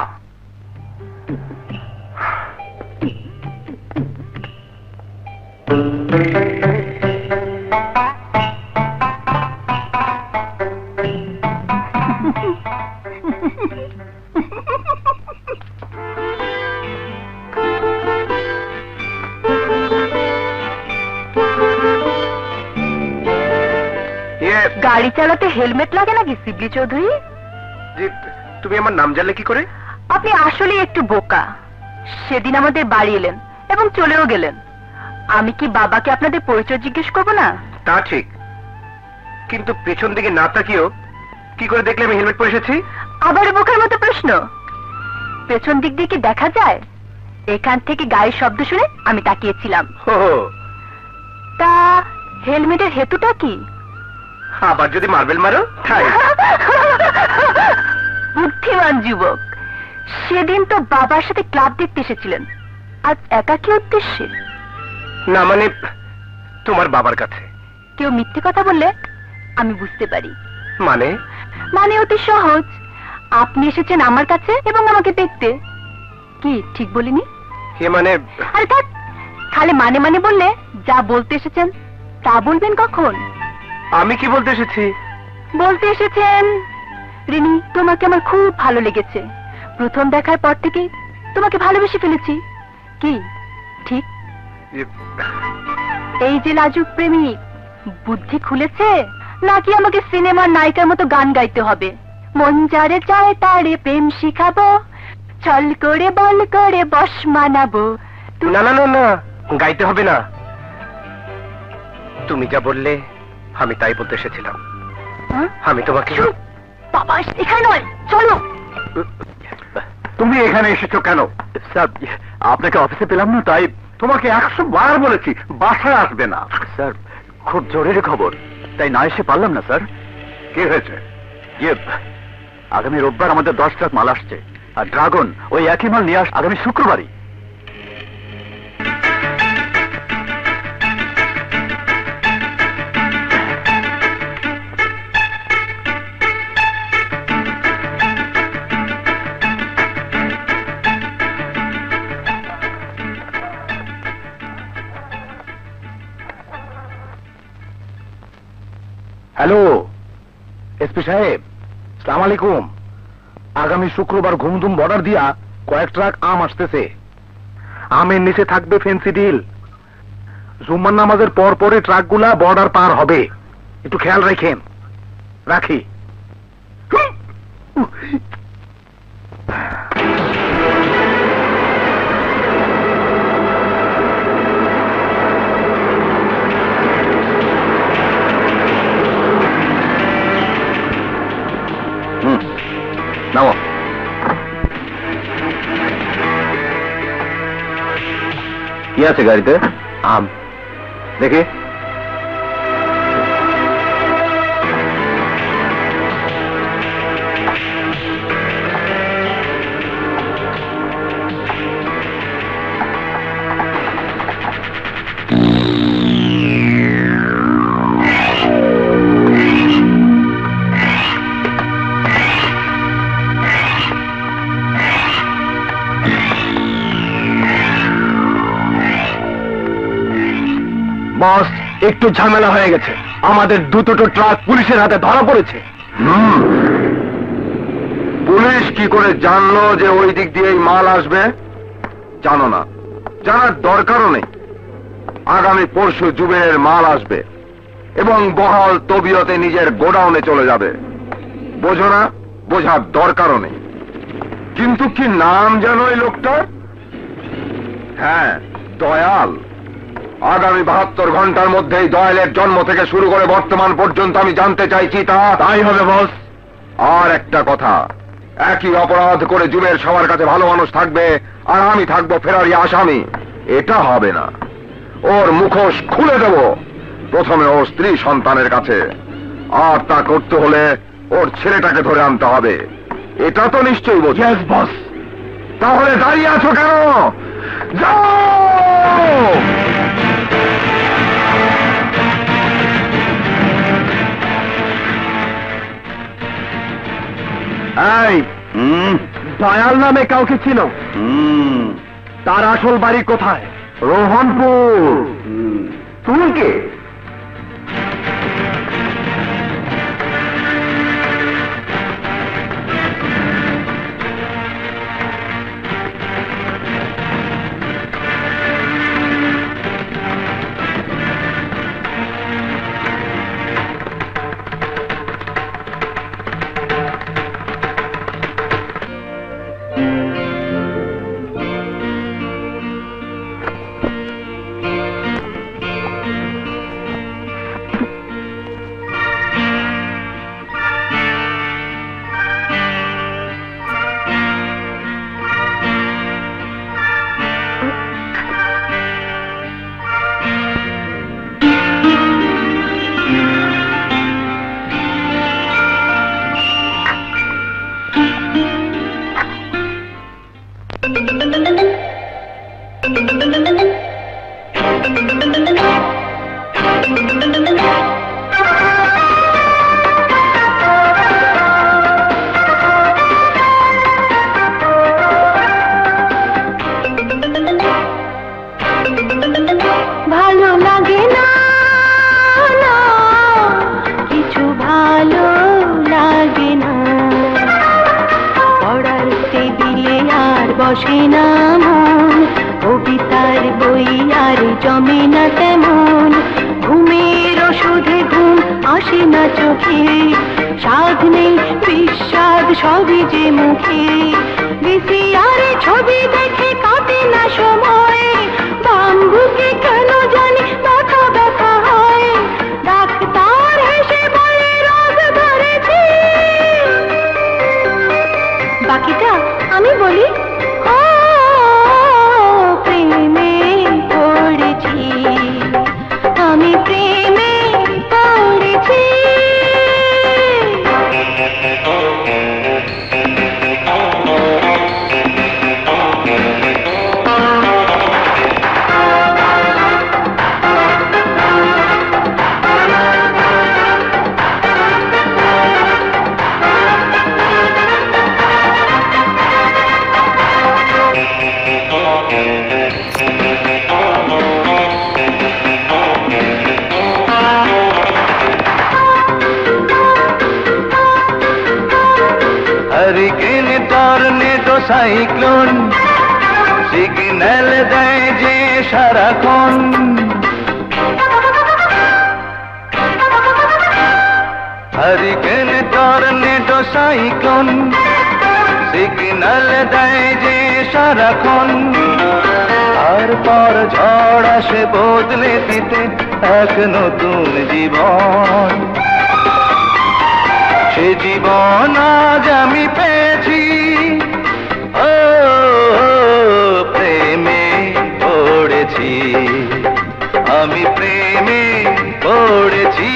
গাড়ি চালাতে হেলমেট লাগে নাকি শিবলি চৌধুরী? জি, তুমি আমার নাম জানলে কি করে? আপনি আসলে একটু বোকা। সেদিন আমাদের বাড়ি এলেন এবং চলেও গেলেন। আমি কি বাবাকে আপনাদের পরিচয় জিজ্ঞেস করবো না? তা ঠিক, কিন্তু পেছন দিকে না তাকিয়েও কি করে দেখলে আমি হেলমেট পরে এসেছি? আবার বোকার মতো প্রশ্ন। পেছন দিক দিয়ে কি দেখা যায়? এখান থেকে গাড়ির শব্দ শুনে আমি তাকিয়েছিলাম। তা হেলমেটের হেতুটা কি? আবার যদি মার্বেল মারো তাই। বুদ্ধিমান যুবক। সেদিন তো বাবার সাথে ক্লাব দেখতে এসেছিলেন, আজ একা কি উদ্দেশ্যে? না মানে তোমার বাবার কাছে। কেউ মিথ্যে কথা বললে আমি বুঝতে পারি। মানে? মানে অতি সহজ। আপনি এসেছেন আমার কাছে এবং আমাকে দেখতে। কি ঠিক বলিনি? এ মানে? আরে থাক, খালি মানে মানে বললে যা বলতে এসেছেন তা বলবেন কখন? আমি কি বলতে এসেছি? বলতে এসেছেন রিনি, তোমাকে আমার খুব ভালো লেগেছে। প্রথম দেখার পর থেকে তোমাকে ভালোবেসে ফেলেছি। কি ঠিক? এই যে লাজুক প্রেমিক, বুদ্ধি খুলেছে নাকি আমাকে সিনেমার নায়িকার মতো গান গাইতে হবে? মন যারে চায় তারে প্রেম শিখাবো, ছল করে বল করে বশ মানাবো, না না না না, গাইতে হবে না। তুমি যা বললে আমি তাই বলতে এসেছিলাম। আমি তোমাকে বাবা এখানে নয়, চলো। তুমি এখানে এসেছো কেন? স্যার, আপনাকে অফিসে পেলাম না, তাই তোমাকে একশো বার বলেছি বাসায় আসবে না। স্যার, খুব জরুরি খবর, তাই না এসে পারলাম না। স্যার, কি হয়েছে? ইয়ে, আগামী রোববার আমাদের দশ ট্রাক মাল আসছে, আর ড্রাগন ওই একই মাল নিয়ে আস আগামী শুক্রবারই। হ্যালো এসপি সাহেব, সালাম আলাইকুম। আগামী শুক্রবার ঘুমধুম বর্ডার দিয়া কয়েক ট্রাক আম আসতেছে। আমের নিচে থাকবে ফেন্সি ডিল। জুম্মার নামাজের পর পরে ট্রাকগুলা বর্ডার পার হবে, একটু খেয়াল রাখেন। রাখি। নাও। কি আছে গাড়িতে? আম। দেখি। বস, একটু ঝামেলা হয়ে গেছে। আমাদের দুটো ট্রাক পুলিশের হাতে ধরা পড়েছে। পুলিশ কি করে জানলো যে ওই দিক দিয়ে মাল আসবে? জানো না, জানার দরকারও নেই। আগামী পরশু জুবের মাল আসবে এবং বহাল তবিয়তে নিজের গোডাউনে চলে যাবে। বোঝো না? বোঝার দরকারও নেই। কিন্তু কি নাম জানো এই লোকটার? হ্যাঁ, দয়াল। আগামী বাহাত্তর ঘন্টার মধ্যেই দয়ালের জন্ম থেকে শুরু করে বর্তমান পর্যন্ত আমি জানতে চাইছি তা। তাই হবে বস। আর একটা কথা, একই অপরাধ করে জুবের সবার কাছে ভালো মানুষ থাকবে আর আমি থাকবো ফেরারি আসামি, এটা হবে না। ওর মুখোশ খুলে দেব, প্রথমে ওর স্ত্রী সন্তানের কাছে, আর তা করতে হলে ওর ছেলেটাকে ধরে আনতে হবে। এটা তো নিশ্চয়ই বোঝ। Yes boss. তাহলে দাঁড়িয়ে আছো কেন? যাও। এই, দয়াল নামে কাউকে চিনো? তার আসল বাড়ি কোথায়? রোহনপুর। তুমি কে? ভালো লাগে না, না কিছু ভালো লাগে না। পড়ার টেবিলে আর বসে না মন, কবিতার বই আর জমে না তেমন। ঘুমের ওষুধে ঘুম আসে না চোখে, স্বাদ নেই বিস্বাদ সবই যে মুখে। বিসিআরে ছবি দেখে কাটে না সময়, বাম্বুকে কেন জানি মাথা ব্যথা হয়, ডাক্তার হেসে বলে রোগ ধরেছে। বাকিটা আমি বলি, ও প্রেমে পড়েছি, আমি প্রেমে পড়েছি। हरिकेन टर्नेडो साइक्लोन सिग्नल देয় যে সারাক্ষণ, हरिकेन टर्नेडो साइक्लोन सिग्नल দেয় যে সারাক্ষণ, তারপর ঝড় আসে বদলে দিতে এক নতুন জীবন। সে জীবন আজ আমি পেয়েছি, ও প্রেমে পড়েছি, আমি প্রেমে পড়েছি।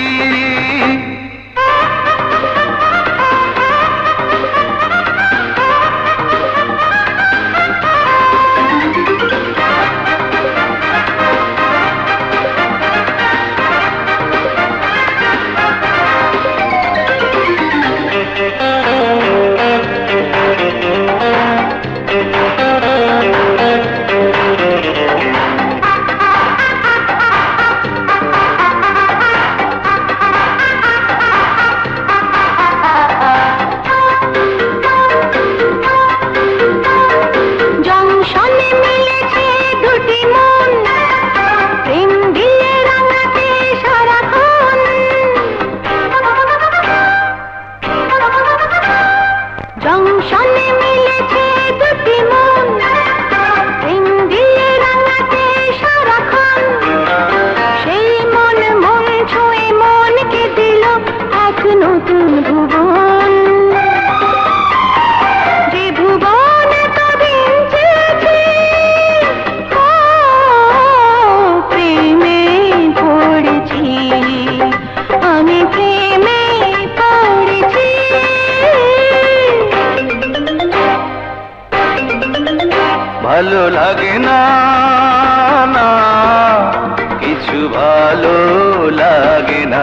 ভালো লাগে না, না কিছু ভালো লাগে না,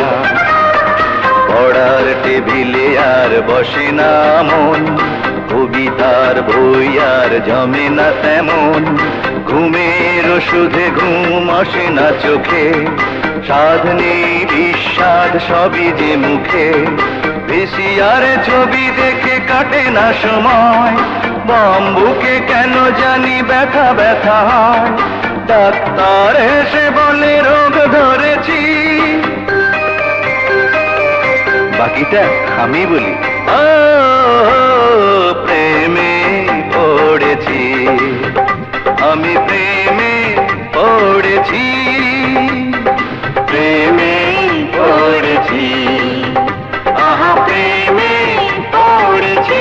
পড়ার টেবিলে আর বসে না মন, কবিতার বই আর জমে না তেমন, ঘুমের ওষুধে ঘুম আসে না চোখে, স্বাদ নেই বিস্বাদ সবই যে মুখে, ভিসিআরে ছবি দেখে কাটে না সময়, বাম্বুকে কেন জানি ব্যথা ব্যথা হয়, ডাক্তার এসে বলে রোগ ধরেছি। বাকিটা আমি বলি, ও প্রেমে পড়েছি, আমি প্রেমে পড়েছি, প্রেমে পড়েছি, আহা প্রেমে পড়েছি।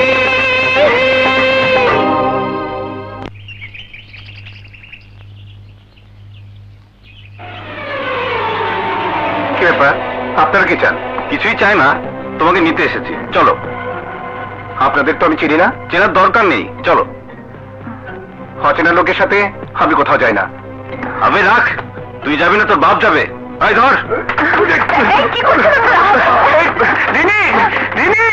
কি ব্যাপার, আপনারা কি চান? কিছুই চাই না, তোমাকে নিতে এসেছি, চলো। আপনাদের তো আমি চিনি না, চেনার দরকার নেই, চলো। অচেনা লোকের সাথে আমি কোথাও যাই না। আমি রাখ, তুই যাবি না তোর বাপ যাবে। আয় ধর। রিনি, রিনি।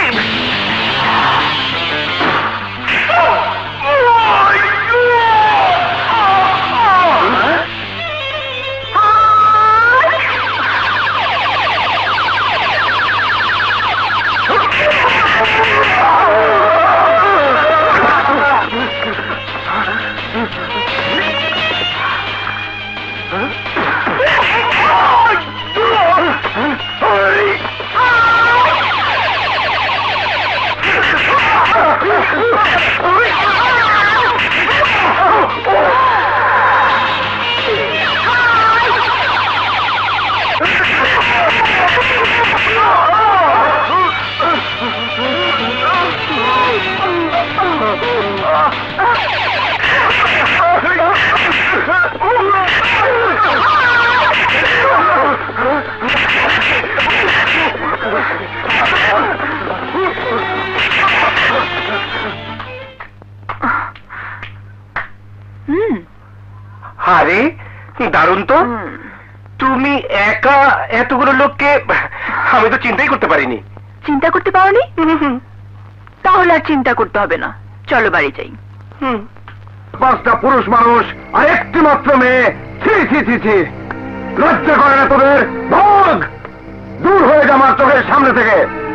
আরে দারুণ তো। তুমি একা এতগুলো লোককে, আমি তো চিন্তাই করতে পারিনি। চিন্তা করতে পারোনি? তাহলে আর চিন্তা করতে হবে না, চলো বাড়ি যাই। পাঁচটা পুরুষ মানুষ আর একটি মাত্র মেয়ে, ছি ছি ছি ছি, লজ্জা করে না তোদের? ভোগ দূর হয়ে যা আমার চোখের সামনে থেকে।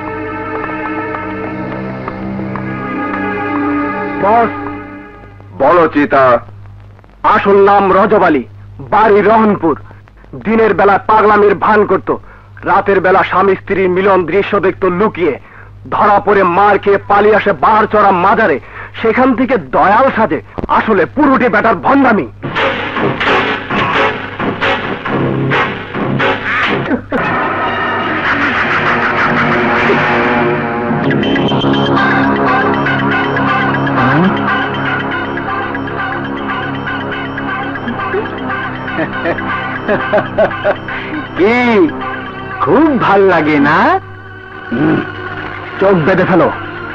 বস বলো চিতা। আসল নাম রজব আলী, বাড়ি রহনপুর। দিনের বেলা পাগলামির ভান করত, রাতের বেলা স্বামী স্ত্রীর মিলন দৃশ্য দেখত লুকিয়ে। ধরা পড়ে মার খেয়ে পালিয়ে আসে বাহার চড়া মাজারে, সেখান থেকে দয়াল সাজে। আসলে পুরোটি বেটার ভণ্ডামি। কি খুব ভাল লাগে না? চোখ বেঁধে ফেলো।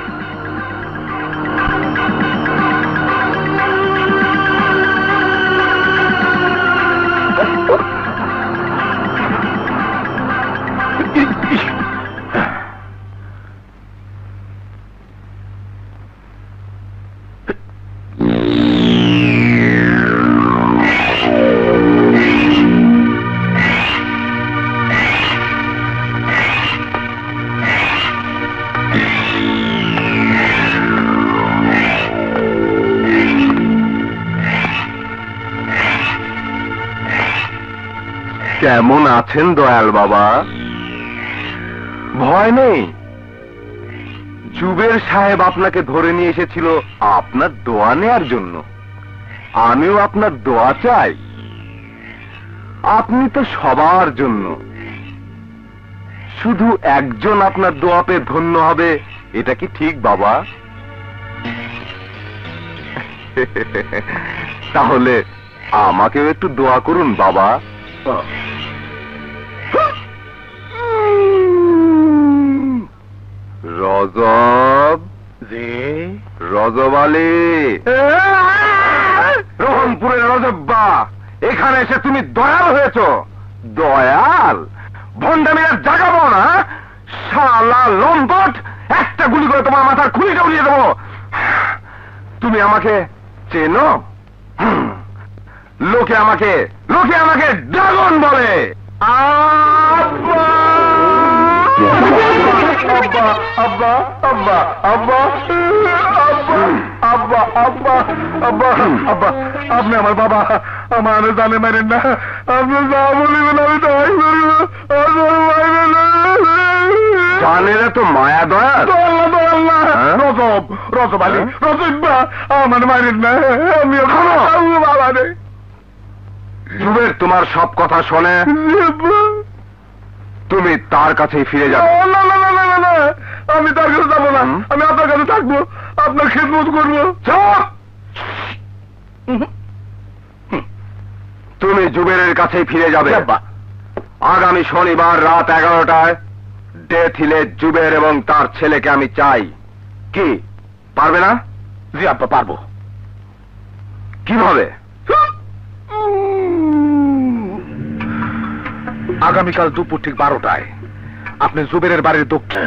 কেমন আছেন দয়াল বাবা? ভয় নেই। জুবের সাহেব আপনাকে ধরে নিয়ে এসেছিল আপনার দোয়া নেয়ার জন্য। আমিও আপনার দোয়া চাই। আপনি তো সবার জন্য, শুধু একজন আপনার দোয়া পেয়ে ধন্য হবে, এটা কি ঠিক বাবা? তাহলে আমাকেও একটু দোয়া করুন বাবা। রজব জি, রজব আলী, রহনপুরের রজব্বা, এখানে এসে তুমি দয়াল হয়েছ। দয়াল? ভণ্ডামি আর জাগাবো না। শালা লম্পট, একটা গুলি করে তোমার মাথার খুলিটা উড়িয়ে দেবো। তুমি আমাকে চেনো? লোকে আমাকে লোকে আমাকে ড্রাগন বলে। আব্বা আব্বা আব্বা আব্বা আব্বা আব্বা আব্বা আব্বা আব্বা, আপনি আমার বাবা, আমার জানে মারেন না। আপনি যা বলিবেন আমি তাই করব। জানেরা তো মায়া দয়া। রজব রজব আলী রজব্বা, আমার মারেন না। আমি বাবা রে। জুবের তোমার সব কথা শোনে, তুমি তার কাছেই ফিরে যাবে। না না না না না, আমি তার কাছে যাবো না। আমি আপনার কাছে থাকবো, আপনার খেদমত করবো। তুমি জুবেরের কাছেই ফিরে যাবে। আগামী শনিবার রাত এগারোটায় ডেথ হিলে জুবের এবং তার ছেলেকে আমি চাই। কি পারবে না? জি আব্বা, পারবো। কিভাবে? আগামীকাল দুপুর ঠিক বারোটায় আপনি জুবেরের বাড়ির দক্ষিণ।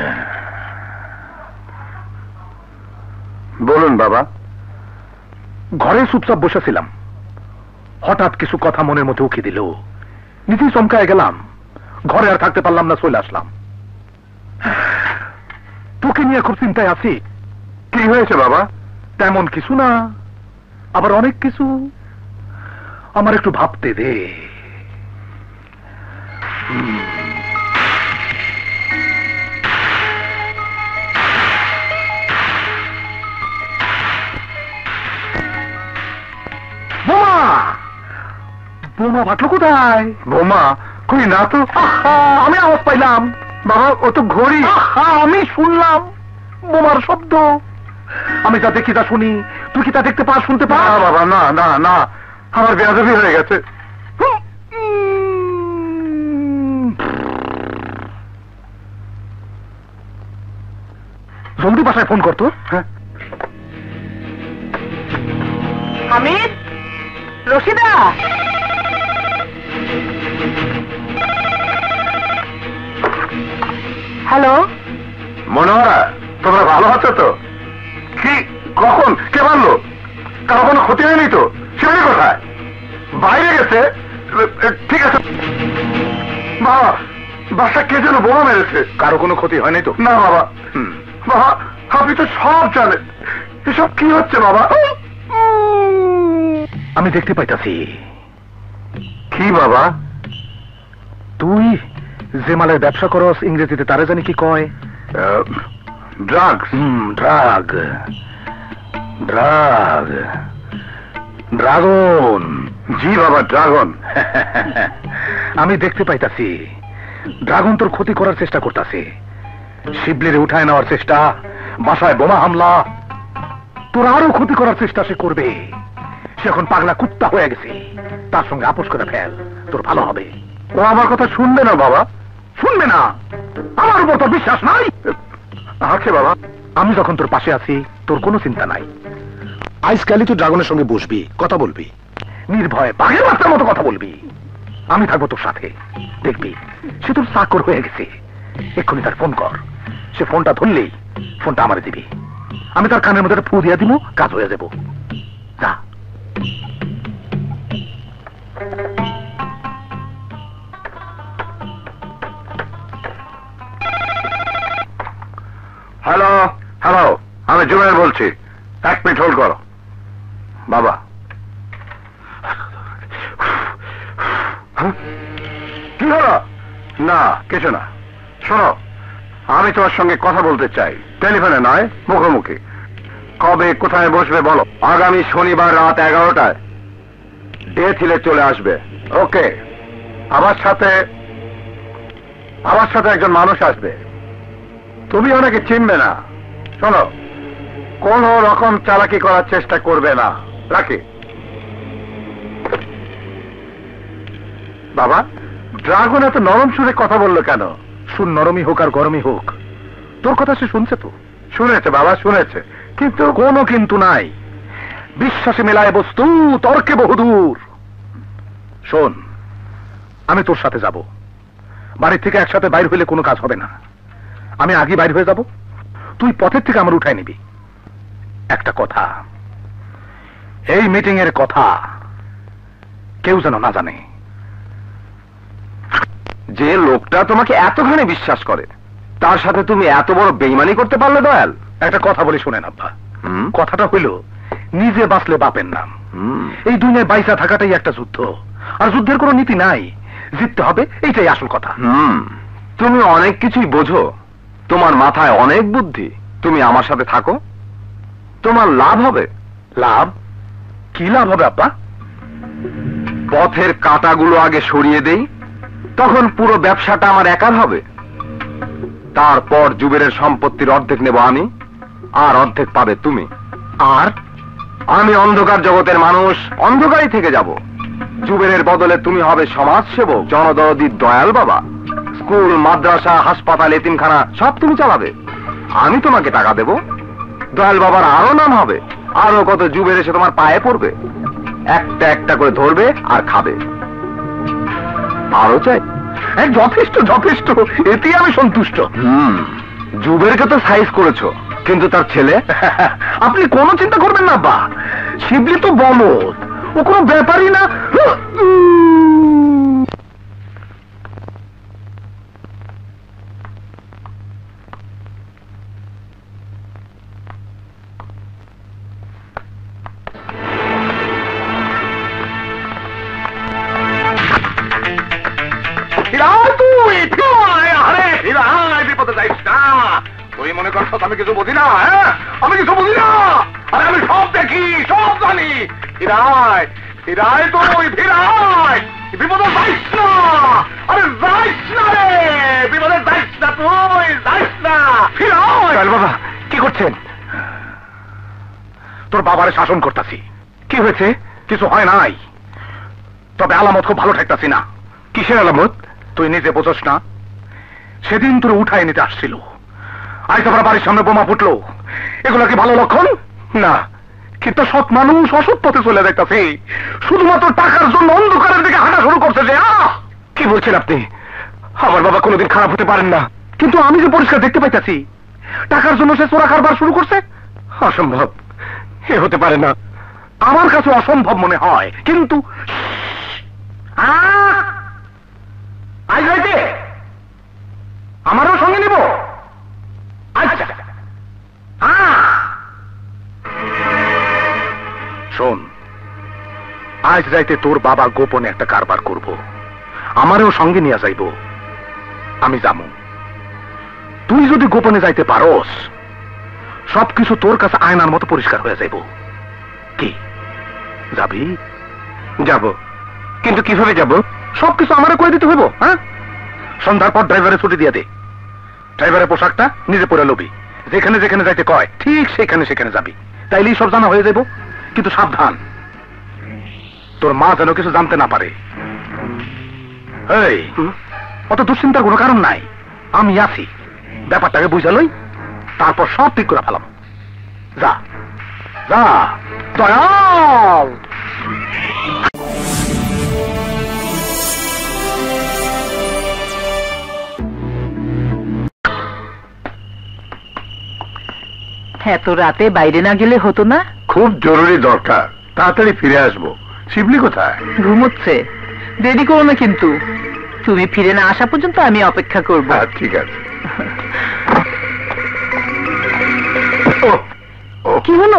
বলুন বাবা। ঘরে চুপচাপ বসেছিলাম, হঠাৎ কিছু কথা মনের মধ্যে উকি দিল। নিজেই চমকায় গেলাম, ঘরে আর থাকতে পারলাম না, চলে আসলাম। তোকে নিয়ে খুব চিন্তায় আছি। কি হয়েছে বাবা? তেমন কিছু না, আবার অনেক কিছু। আমার একটু ভাবতে দে। বোমা বোমা ফাটলো কোথায়? বোমা কই না তো। আমি আওয়াজ পাইলাম বাবা, ও তো ঘড়ি। আমি শুনলাম বোমার শব্দ। আমি যা দেখি তা শুনি, তুই কি তা দেখতে পাস, শুনতে পাস? না বাবা, না না না, আমার বেয়াদবি হয়ে গেছে। জলদি বাসায় ফোন করতো। হ্যাঁ হামিদ, রশিদা, হ্যালো। মনোহরা, তোমরা ভালো আছো তো? কি, কখন, কে মারলো? কারো কোনো ক্ষতি হয়নি তো? শিবলি কোথায়? বাইরে গেছে? ঠিক আছে বাবা, বাসা কে যেন বোমা মেরেছে। কারো কোনো ক্ষতি হয়নি তো? না বাবা। বাবা, আপনি তো সব জানেন। এসব কি হচ্ছে বাবা? আমি দেখতে পাইতাছি। কি বাবা? তুই যে মালের ব্যবসা করস, ইংরেজিতে তারে জানি কি কয়? ড্রাগস। হুম, ড্রাগ, ড্রাগ, ড্রাগন। জি বাবা, ড্রাগন। আমি দেখতে পাইতাছি ড্রাগন তোর ক্ষতি করার চেষ্টা করতেছে। শিবলিরে উঠায় নেওয়ার চেষ্টা, বাসায় বোমা হামলা, তোর আরো ক্ষতি করার চেষ্টা সে করবে। সে এখন পাগলা কুত্তা হয়ে গেছে, তার সঙ্গে আপোষ করে ফেল, তোর ভালো হবে। ও আমার কথা শুনবে না বাবা? শুনবে না? আমার উপর তোর বিশ্বাস নাই? আছে বাবা। আমি যখন তোর পাশে আছি, তোর কোনো চিন্তা নাই। আজকালই তুই ড্রাগনের সঙ্গে বসবি, কথা বলবি, নির্ভয়ে বাঘের বাচ্চার মতো কথা বলবি। আমি থাকবো তোর সাথে, দেখবি সে তোর চাকর হয়ে গেছে। এক্ষুনি তার ফোন কর, সে ফোনটা ধরলেই ফোনটা আমারে দিবি। আমি তার কানের মধ্যে ফু দিয়া দিব, কাজ হয়ে যাব। যা। হ্যালো, হ্যালো, আমি জুবের বলছি। এক মিনিট হোল্ড করো বাবা। কি হলো? না, কিছু না। শোনো, আমি তোমার সঙ্গে কথা বলতে চাই, টেলিফোনে নয়, মুখোমুখি। কবে, কোথায় বসবে বলো? আগামী শনিবার রাত এগারোটায় ডেথ হিলে চলে আসবে। ওকে। আমার সাথে আমার সাথে একজন মানুষ আসবে, তুমি ওনাকে চিনবে না। শোনো, কোন রকম চালাকি করার চেষ্টা করবে না। রাখি। বাবা, ড্রাগন এত নরম সুরে কথা বললো কেন? শুন, নরমই হোক আর গরমই হোক, তোর কথা সে শুনছে তো? শুনেছে বাবা, শুনেছে, কিন্তু কোনো কিন্তু নাই। বিশ্বাসে মেলায় বস্তু, তর্কে বহুদূর। শোন, আমি তোর সাথে যাব। বাড়ির থেকে একসাথে বাইর হইলে কোনো কাজ হবে না। আমি আগে বাইর হয়ে যাব, তুই পথের থেকে আমার উঠাই নিবি। একটা কথা, এই মিটিং এর কথা কেউ যেন না জানে। যে লোকটা তোমাকে এতখানি বিশ্বাস করে, তার সাথে তুমি এত বড় বেইমানি করতে পারলে দয়াল? একটা কথা বলি শুনেন আব্বা। কথাটা হইল, নিজে বাঁচলে বাপের নাম। এই দুনিয়ায় বাইসা থাকাটাই একটা যুদ্ধ, আর যুদ্ধের কোনো নীতি নাই। জিততে হবে, এইটাই আসল কথা। হুম, তুমি অনেক কিছুই বোঝো, তোমার মাথায় অনেক বুদ্ধি। তুমি আমার সাথে থাকো, তোমার লাভ হবে। লাভ? কি লাভ হবে আব্বা? পথের কাঁটাগুলো আগে সরিয়ে দেই, তখন পুরো ব্যবসাটা আমার একার হবে। তারপর জুবেরের সম্পত্তির অর্ধেক নেব আমি, আর অর্ধেক পাবে তুমি। আর আমি অন্ধকার জগতের মানুষ, অন্ধকারই থেকে যাব। জুবেরের বদলে তুমি হবে সমাজ সেবক, জনদরদি দয়াল বাবা। স্কুল, মাদ্রাসা, হাসপাতাল, এতিমখানা সব তুমি চালাবে। আমি তোমাকে টাকা দেব, দয়াল বাবার আরো নাম হবে। আরো কত জুবের এসে তোমার পায়ে পড়বে, একটা একটা করে ধরবে আর খাবে। আরো চাই? যথেষ্ট, যথেষ্ট, এতেই আমি সন্তুষ্ট। হুম, জুবেরকে তো সাইজ করেছো, কিন্তু তার ছেলে? আপনি কোনো চিন্তা করবেন না আব্বা, শিবলি তো বলদ, ও কোনো ব্যাপারই না। তুই মনে করছো আমি কিছু বুঝি না? হ্যাঁ, আমি কিছু বুঝি না। আরে আমি সব দেখি, সব জানি। ফিরায় ফিরায় তুই ফিরায়, বিপদে যাইস না। আরে যাইস না রে, বিপদে যাইস না, তুই যাইস না। ফিরায়। বাবা, কি করছেন? তোর বাবারে শাসন করতেছি। কি হয়েছে? কিছু হয় নাই, তবে আলামত খুব ভালো ঠেকতাছি না। কিসের আলামত? তুই নিজে বোঝস না? সেদিন তোর উঠাই নিতে আসছিল, আজ আমরা বাড়ির সামনে বোমা ফুটলো। এগুলো কি ভালো লক্ষণ? না, কিন্তু সৎ মানুষ অসৎ পথে চলে দেখতেছে, শুধুমাত্র টাকার জন্য অন্ধকারের দিকে হাঁটা শুরু করছে। যে আহ কি বলছেন আপনি? আমার বাবা কোনোদিন খারাপ হতে পারেন না, কিন্তু আমি যে পরিষ্কার দেখতে পাইতাছি টাকার জন্য সে চোরা কারবার শুরু করছে। অসম্ভব, এ হতে পারে না। আমার কাছে অসম্ভব মনে হয়, কিন্তু আজ রাইতে আমারও সঙ্গে নিব। আচ্ছা, শোন, আজ রাইতে তোর বাবা গোপনে একটা কারবার করব, আমারও সঙ্গে নিয়ে যাইব। আমি যাবো, তুই যদি গোপনে যাইতে পারস সবকিছু তোর কাছে আয়নার মতো পরিষ্কার হয়ে যাইব। কি যাবি? যাব, কিন্তু কিভাবে যাব? সবকিছু আমারে করে দিতে হইব। হ্যাঁ, সন্ধ্যার পর ড্রাইভারে ছুটি দিয়ে দে। ড্রাইভারের পোশাকটা নিজে পরে লবি, যেখানে যেখানে যাইতে কয় ঠিক সেখানে সেখানে যাবি, তাইলেই সব জানা হয়ে যাইব। কিন্তু সাবধান, তোর মা যেন কিছু জানতে না পারে। এই, অত দুশ্চিন্তার কোনো কারণ নাই, আমি আছি। ব্যাপারটাকে বুঝালই, তারপর সব ঠিক করে ফেলাম। যা যা, দয়াল। এত রাতে বাইরে না গেলে হতো না? খুব জরুরি দরকার, তাড়াতাড়ি ফিরে আসবো। শিবলি কোথায়? ঘুমোচ্ছে। দেরি করো না কিন্তু, তুমি ফিরে না আসা পর্যন্ত আমি অপেক্ষা করব। ঠিক আছে। কি হলো?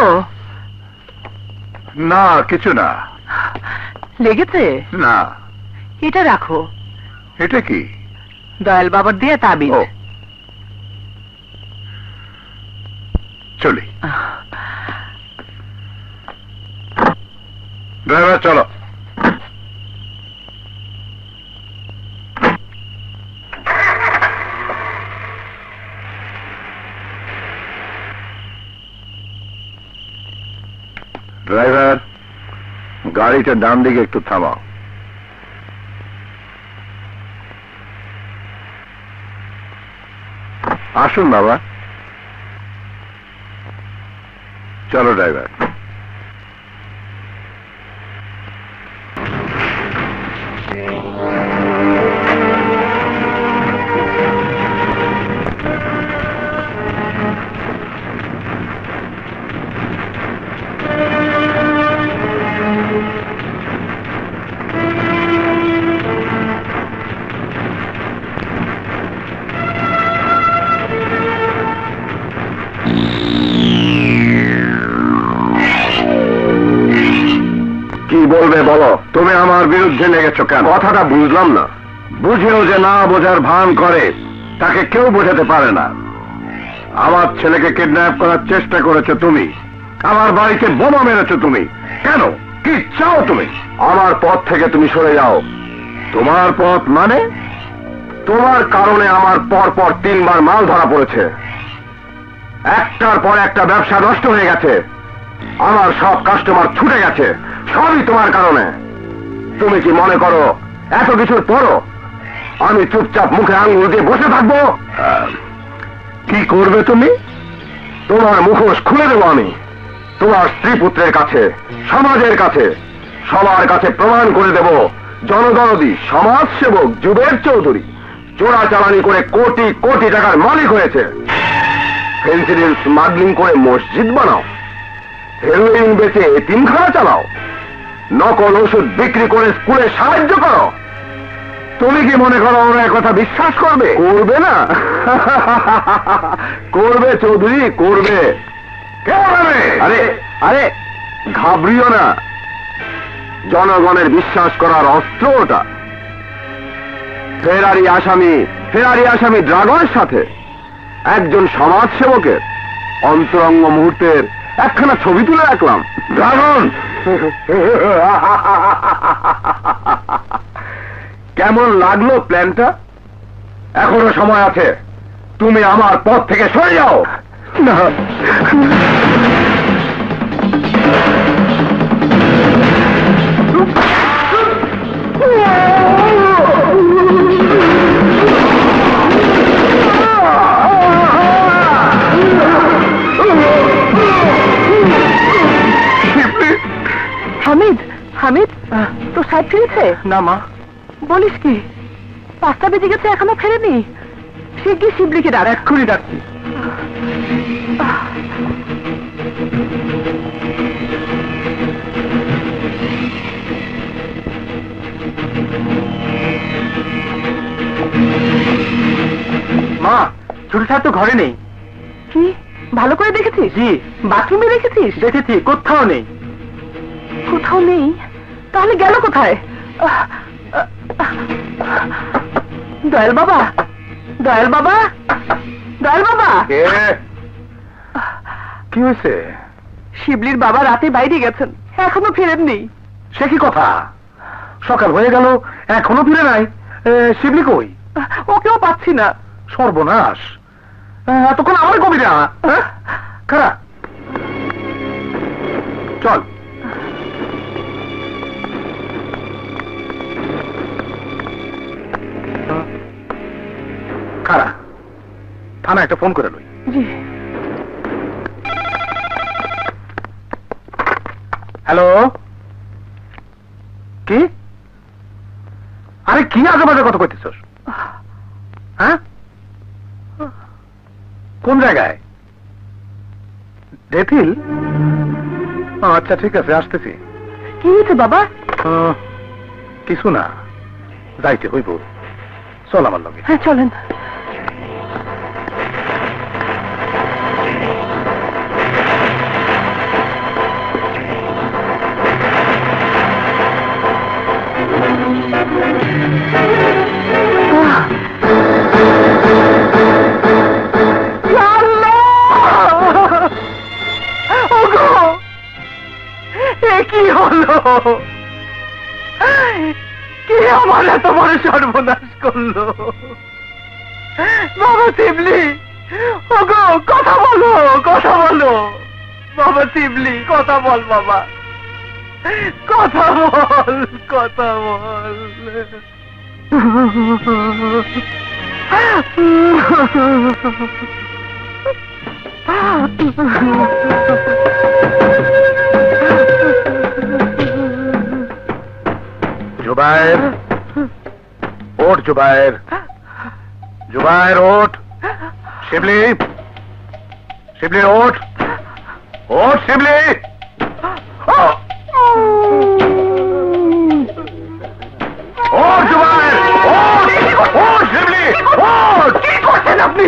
না, কিছু না। লেগেছে? না। এটা রাখো। এটা কি? দয়াল বাবার দিয়ে তাবিজ। চলি। ড্রাইভার চলো। ড্রাইভার, গাড়িটা ডান দিকে একটু থামাও। আসুন বাবা। চলো ড্রাইভার। বলবে বলো, তুমি আমার বিরুদ্ধে লেগেছো কেন? কথাটা বুঝলাম না। বুঝেও যে না বোঝার ভান করে তাকে কেউ বোঝাতে পারে না। আমার ছেলেকে কিডন্যাপ করার চেষ্টা করেছো তুমি, আমার বাড়িতে বোমা মেরেছো তুমি। কেন? কি চাও তুমি? আমার পথ থেকে তুমি সরে যাও। তোমার পথ মানে? তোমার কারণে আমার পর পর তিনবার মাল ধরা পড়েছে, একটার পর একটা ব্যবসা নষ্ট হয়ে গেছে, আমার সব কাস্টমার ছুটে গেছে, সবই তোমার কারণে। তুমি কি মনে করো এত কিছুর পরও আমি চুপচাপ মুখে আঙুল দিয়ে বসে থাকবো? কি করবে তুমি? তোমার মুখোশ খুলে দেবো আমি, তোমার স্ত্রী পুত্রের কাছে, সমাজের কাছে, সবার কাছে প্রমাণ করে দেব জনদরদি সমাজ সেবক জুবের চৌধুরী চোরাচালানি করে কোটি কোটি টাকার মালিক হয়েছে। ফেন্সিডিল স্মাগলিং করে মসজিদ বানাও, হেরোইন বেচে এতিমখানা চালাও, নকল ওষুধ বিক্রি করে স্কুলে সাহায্য করো। তুমি কি মনে করো ওরা কথা বিশ্বাস করবে? করবে না। করবে চৌধুরী, করবে। আরে আরে ঘাবড়িও না, জনগণের বিশ্বাস করার অস্ত্র ওটা। ফেরারি আসামি ফেরারি আসামি ড্রাগনের সাথে একজন সমাজ সেবকের অন্তরঙ্গ মুহূর্তের একখানা ছবি তুলে রাখলাম। ড্রাগন, কেমন লাগলো প্ল্যানটা? এখনো সময় আছে, তুমি আমার পথ থেকে সরে যাও। না, হামিদ, তোর সাহেব ফিরেছে? না মা। বলিস কি? পাঁচটা বেজে গেছে, এখনো ফেরেনি? সে কি শিবলিকে ডাক? এক্ষুনি ডাকছি। মা, ছোট সাহেব তো ঘরে নেই। কি ভালো করে দেখেছিস? জি। বাথরুমে দেখেছিস? দেখেছি, কোথাও নেই। কোথাও নেই? তাহলে গেল কোথায়? দয়াল বাবা, দয়াল বাবা, দয়াল বাবা। কি হয়েছে? শিবলির বাবা রাতে বাইরে গেছেন, এখনো ফেরেননি। সে কি কথা? সকাল হয়ে গেল, এখনো ফিরে নাই। শিবলি কই? ওকেও পাচ্ছি না। সর্বনাশ, এতক্ষণ আমার কবিরা। খারা চল। খারা, থানা একটা ফোন করে লই। জি। হ্যালো, কি? আরে কি আজে বাজে কথা কইতেছস? হ্যাঁ, কোন জায়গায়? ডেথিল? আচ্ছা ঠিক আছে, আসতেছি। কি হয়েছে বাবা? কিছু না, যাইতে হইব। চল আমার লগে। হ্যাঁ চলেন। কি হলো? কে আমার এত বড় সর্বনাশ করলো? বাবা শিবলি, ওগো কথা বলো, কথা বলো। বাবা শিবলি, কথা বল বাবা, কথা বল, কথা বল। जुबैर, ओठ जुबैर, जुबैर ओठ। शिबली, शिबली ओठ, ओठ शिबली। ओठ जुबैर, ओठ, ओठ शिबली, ओठ। কি করছেন আপনি?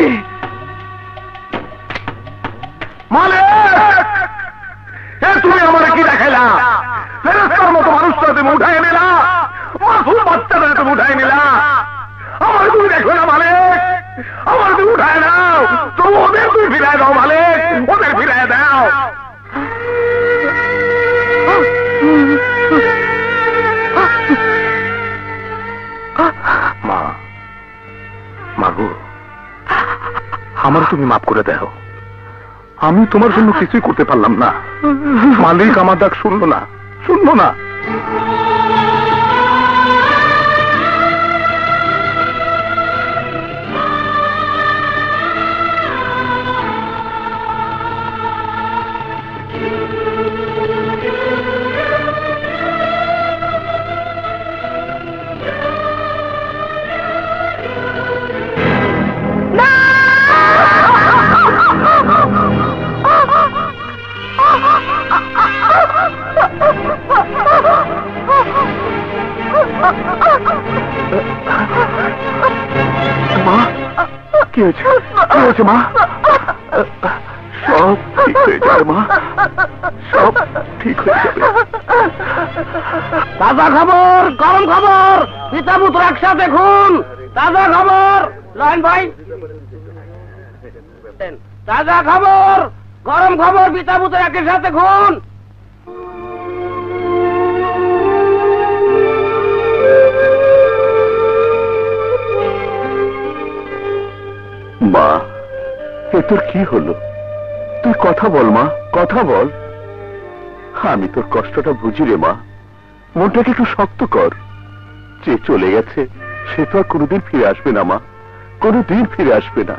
মালিক, এ তুমি আমারে কি দেখাইলা? ফেরেশতার মতো মানুষটা তুমি উঠাই নিলা, মাসুম বাচ্চাটা তুমি উঠাই নিলা। আমার তুমি দেখো না মালিক, আমার তুমি উঠায় নাও। তো ওদের তুমি ফিরায় দাও মালিক, ওদের ফিরায় দাও। মা, মাগো, আমার তুমি মাফ করে দাও। আমি তোমার জন্য কিছুই করতে পারলাম না। মালিক আমার ডাক শুনলো না, শুনলো না। মা, কি হয়েছে? কি হয়েছে মা? সব ঠিক হয়ে যাবে মা, সব ঠিক হয়ে যাবে। তাজা খবর, গরম খবর, পিতা পুত্র একসাথে খুন। তাজা খবর, লাইন ভাই। তাজা খবর, গরম খবর, পিতা পুত্র একই সাথে খুন। মা, এ তোর কি হলো? তুই কথা বল মা, কথা বল। আমি তোর কষ্টটা বুঝি রে মা, মনটাকে একটু শক্ত কর। যে চলে গেছে সে তো আর কোনোদিন ফিরে আসবে না মা, কোনোদিন ফিরে আসবে না।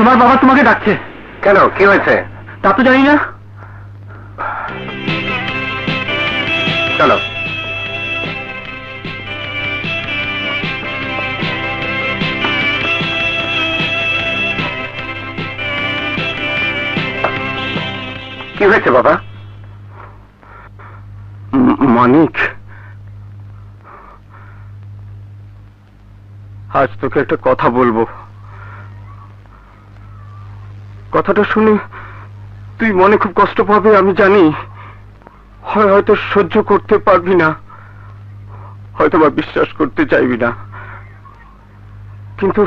তোমার বাবা তোমাকে ডাকছে। কেন, কি হয়েছে? তা তো জানি না। চলো। কি হয়েছে বাবা? মানিক, আজ তোকে একটা কথা বলবো। কথাটা শুনে তুই মনে খুব কষ্ট পাবে আমি জানি, হয়তো সহ্য করতে পারবি না, হয়তো বা বিশ্বাস করতে চাইবি না, কিন্তু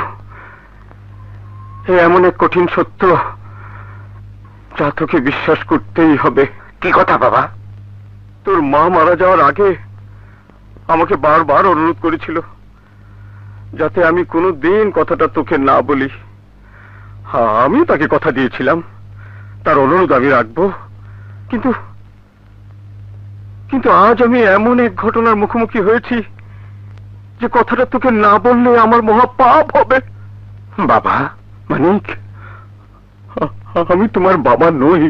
এমন এক কঠিন সত্য যা তোকে বিশ্বাস করতেই হবে। কি কথা বাবা? তোর মা মারা যাওয়ার আগে আমাকে বারবার অনুরোধ করেছিল যাতে আমি কোনো দিন কথাটা তোকে না বলি। হ্যাঁ, আমিও তাকে কথা দিয়েছিলাম তার অনুরোধ আমি রাখবো, কিন্তু কিন্তু আজ আমি এমন এক ঘটনার মুখোমুখি হয়েছি যে কথাটা তোকে না বললে আমার মহা পাপ হবে। বাবা, মানিক, আমি তোমার বাবা নই,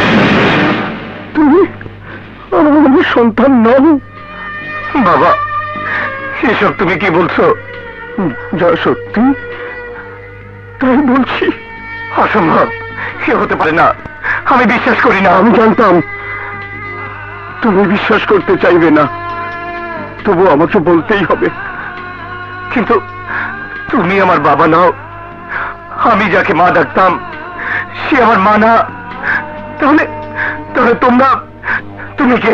তুমি আমার সন্তান নও। বাবা, এসব তুমি কি বলছো? যা সত্যি তাই বলছি। অসম্ভব, সে হতে পারে না, আমি বিশ্বাস করি না। আমি জানতাম তুমি বিশ্বাস করতে চাইবে না, তবু আমাকে বলতেই হবে। কিন্তু তুমি আমার বাবা নও, আমি যাকে মা ডাকতাম সে আমার মা না। তাহলে তাহলে তোমরা, তুমি কে?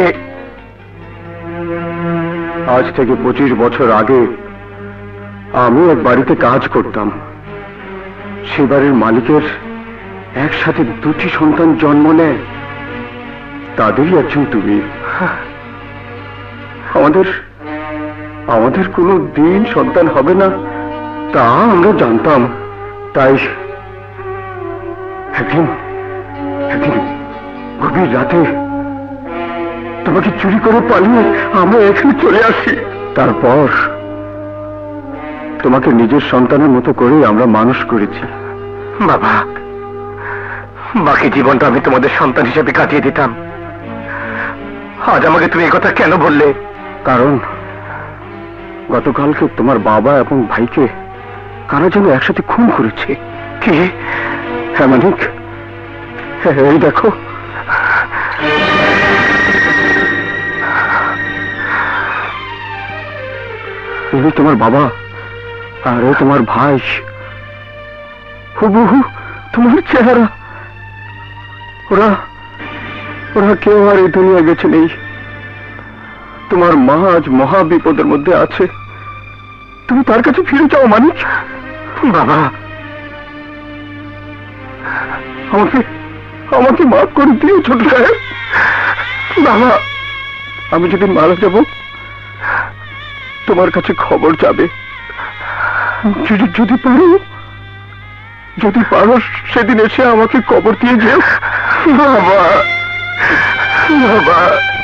আজ থেকে পঁচিশ বছর আগে আমি এক বাড়িতে কাজ করতাম। সে বাড়ির মালিকের একসাথে দুটি সন্তান জন্ম নেয়, তাদেরই একজন তুমি। আমাদের আমাদের কোনো দিন সন্তান হবে না তা আমরা জানতাম, তাই একদিন একদিন গভীর রাতে তোমাকে চুরি করে পালিয়ে আমরা এখানে চলে আসি। তারপর তোমাকে নিজের সন্তানের মতো করে আমরা মানুষ করেছি। বাবা, বাকি জীবনটা আমি তোমাদের সন্তান হিসেবে কাটিয়ে দিতাম, আজ আমাকে তুমি এই কথা কেন বললে? কারণ গতকালকে তোমার বাবা এবং ভাইকে কারা যেন একসাথে খুন করেছে। কি? হ্যাঁ মানিক, এই দেখো। এই তোমার বাবা আর ও তোমার ভাই, হুবহু তোমার চেহারা। ওরা ওরা কেউ আর এই দুনিয়ায় বেঁচে নেই। তোমার মা আজ মহা বিপদের মধ্যে আছে, তুমি তার কাছে ফিরে যাও মানিক। বাবা, আমাকে আমাকে মাফ করে দিও ছোট সাহেব। বাবা, আমি যদি মারা যাব তোমার কাছে খবর যাবে। যদি যদি পারো যদি পারো সেদিন এসে আমাকে কবর দিয়ে যেও। বাবা, বাবা।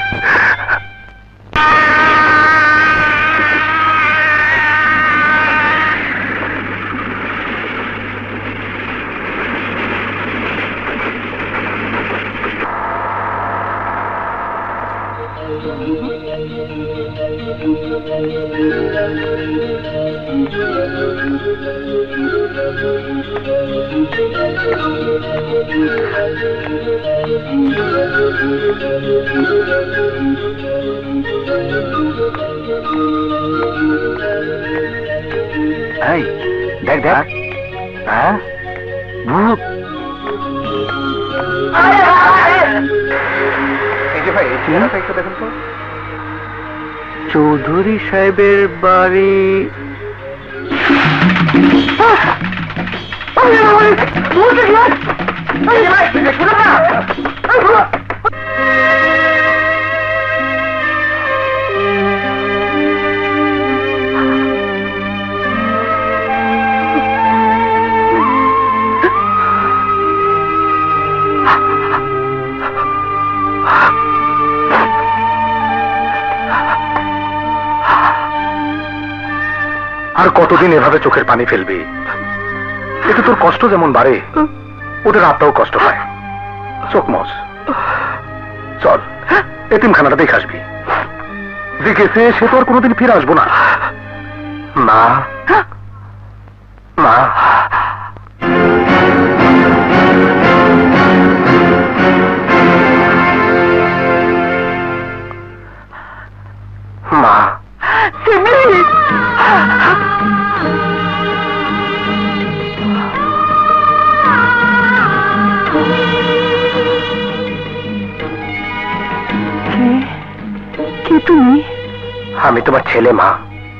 এই দেখ দেখ, হ্যাঁ ভূত। এই যে ভাই, এই চেহারাটা একটু দেখুন তো। চৌধুরী সাহেবের বাড়ি। আর কতদিন এভাবে চোখের পানি ফেলবি? এতে তোর কষ্ট যেমন বাড়ে, ওদের আত্মাও কষ্ট পায়। চোখ মস, চল এতিমখানাটা দেখে আসবি। দেখেছে সে তো আর কোনোদিন ফিরে আসবো না। মা, মা, মা, শিবলি, কে তুমি? আমি তোমার ছেলে মা।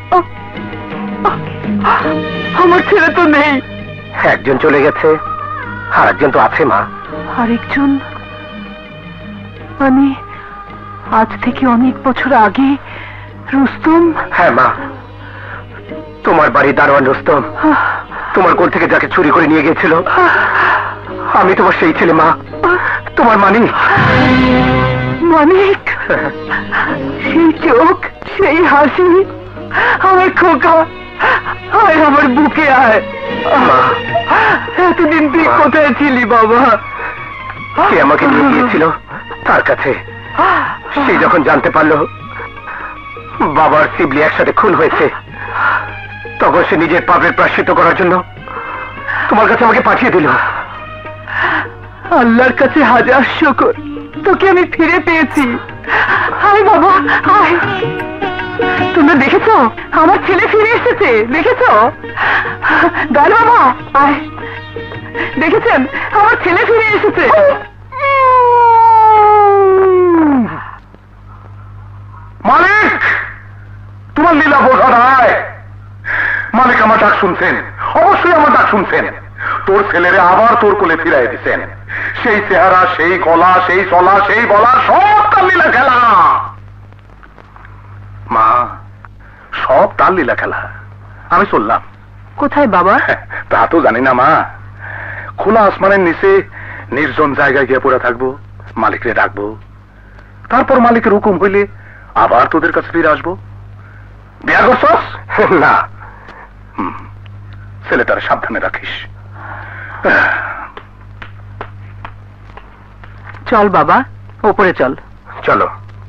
আমার ছেলে তো নেই। একজন চলে গেছে, আর একজন তো আছে মা। আরেকজন মানে আজ থেকে অনেক বছর আগে রুস্তম? হ্যাঁ মা, তোমার বাড়ি দারোয়ান রুস্তম তোমার কোল থেকে যাকে চুরি করে নিয়ে গিয়েছিল, আমি তোমার সেই ছেলে মা, তোমার মানিক। মানিক, সেই চোখ, সেই হাসি, আমার খোকা, আয় আমার বুকে আয়। মা, এতদিন তুই কোথায় ছিলি বাবা? কে আমাকে নিয়ে গিয়েছিল তার কাছে, সে যখন জানতে পারলো বাবার শিবলি একসাথে খুন হয়েছে, তখন সে নিজের পাপের প্রায়শ্চিত্ত করার জন্য তোমার কাছে আমাকে পাঠিয়ে দিল। আল্লাহর কাছে হাজার শুকর, তোকে আমি ফিরে পেয়েছি। আয় বাবা আয়। তোমরা দেখেছো আমার ছেলে ফিরে এসেছে? দেখেছো গাল বাবা? আয়, দেখেছেন আমার ছেলে ফিরে এসেছে। মালিক, তোমার লীলা বোঝা রায়। মালিক আমার ডাক শুনছেন, অবশ্যই আমার ডাক শুনছেন। তোর ছেলেরে আবার তোর কোলে ফিরাই দিচ্ছেন। সেই চেহারা, সেই গলা, সেই চলা, সেই বলা, সব তার লীলা খেলা। মা, সব তার লীলা খেলা। আমি চললাম। কোথায় বাবা? তা তো জানি না মা। খোলা আসমানের নিচে নির্জন জায়গায় গিয়ে পড়ে থাকবো, মালিকরে ডাকবো। তারপর মালিকের হুকুম হইলে আবার তোদের কাছে ফিরে আসবো। বিয়া করছস? না। হুম, ছেলেটারে সাবধানে রাখিস। চল বাবা, ওপরে চল। চলো।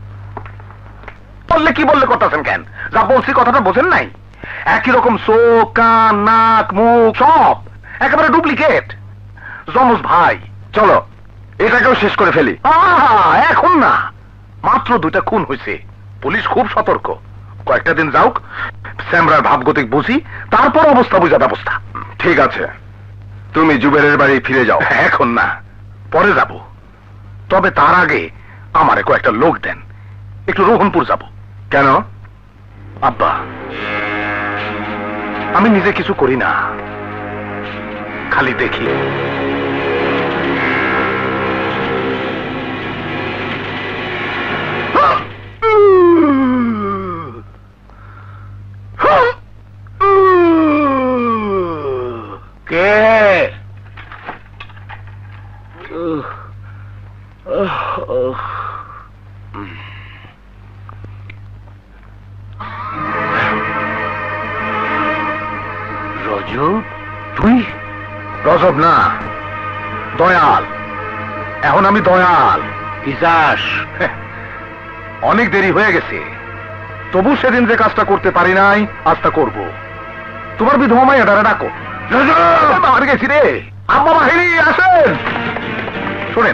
বললে কি বললে করতেছেন কেন? যা বলছি কথাটা বোঝেন নাই? একই রকম চোখ, কান, নাক, মুখ সব একেবারে ডুপ্লিকেট। যমজ ভাই। চলো এটাকেও শেষ করে ফেলি। এখন না, মাত্র দুইটা খুন হয়েছে, পুলিশ খুব সতর্ক। কয়েকটা দিন যাওক, স্যামরার ভাবগতিক বুঝি, তারপর অবস্থা বুঝা ব্যবস্থা। ঠিক আছে, তুমি জুবেরের বাড়ি ফিরে যাও। এখন না, পরে যাব। তবে তার আগে আমারে কয়েকটা লোক দেন, একটু রোহনপুর যাব। কেন আব্বা? আমি নিজে কিছু করি না, খালি দেখি। কে? রজব? তুই? রজব না, দয়াল। এখন আমি দয়াল। ইজাস, অনেক দেরি হয়ে গেছে, তবু সেদিন যে কাজটা করতে পারি নাই আজ তা করবো। তোমার বিধবা মাই এটারে ডাকো। আমার গেছি রে। আব্বা বাহিনী আসেন। শোনেন,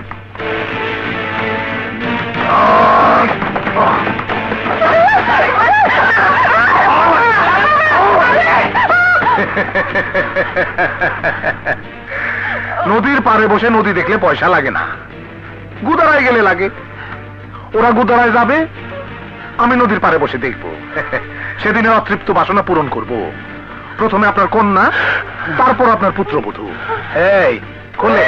নদীর পাড়ে বসে নদী দেখলে পয়সা লাগে না, গুদারায় গেলে লাগে। ওরা গুদারায় যাবে, আমি নদীর পাড়ে বসে দেখব। সেদিনের অতৃপ্ত বাসনা পূরণ করব। প্রথমে আপনার কন্যা, তারপর আপনার পুত্রবধূ। এই খোলে।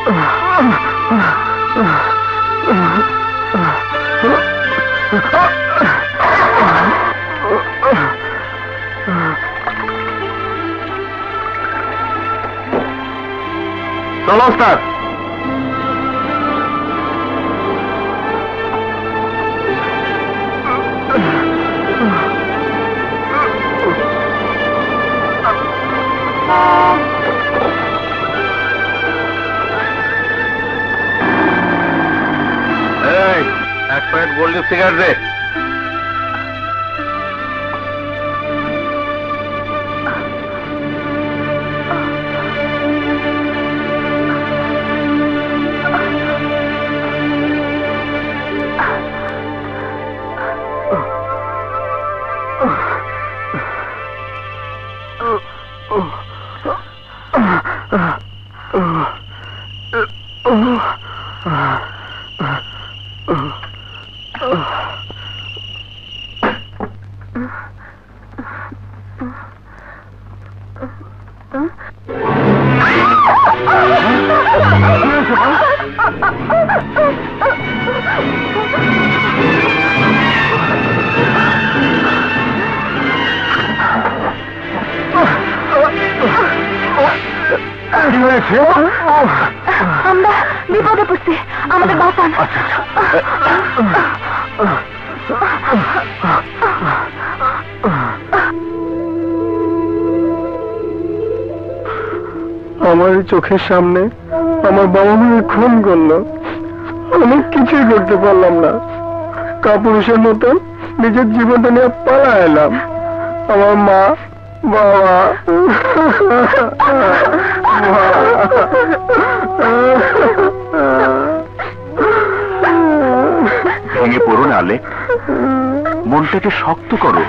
চলো ওস্তাদ। এক প্যাকেট গোল্ডেন সিগারেট দে। আমরা বিপদে পড়ছি, আমাদের বাঁচান। আমার চোখের সামনে আমার বাবা মায়ের খুন করলো, আমি কিছুই করতে পারলাম না। কাপুরুষের মতন নিজের জীবনটা নিয়ে পালা এলাম। আমার মা বাবা ভেঙে পড়ো না আলেক, মনটাকে শক্ত করো।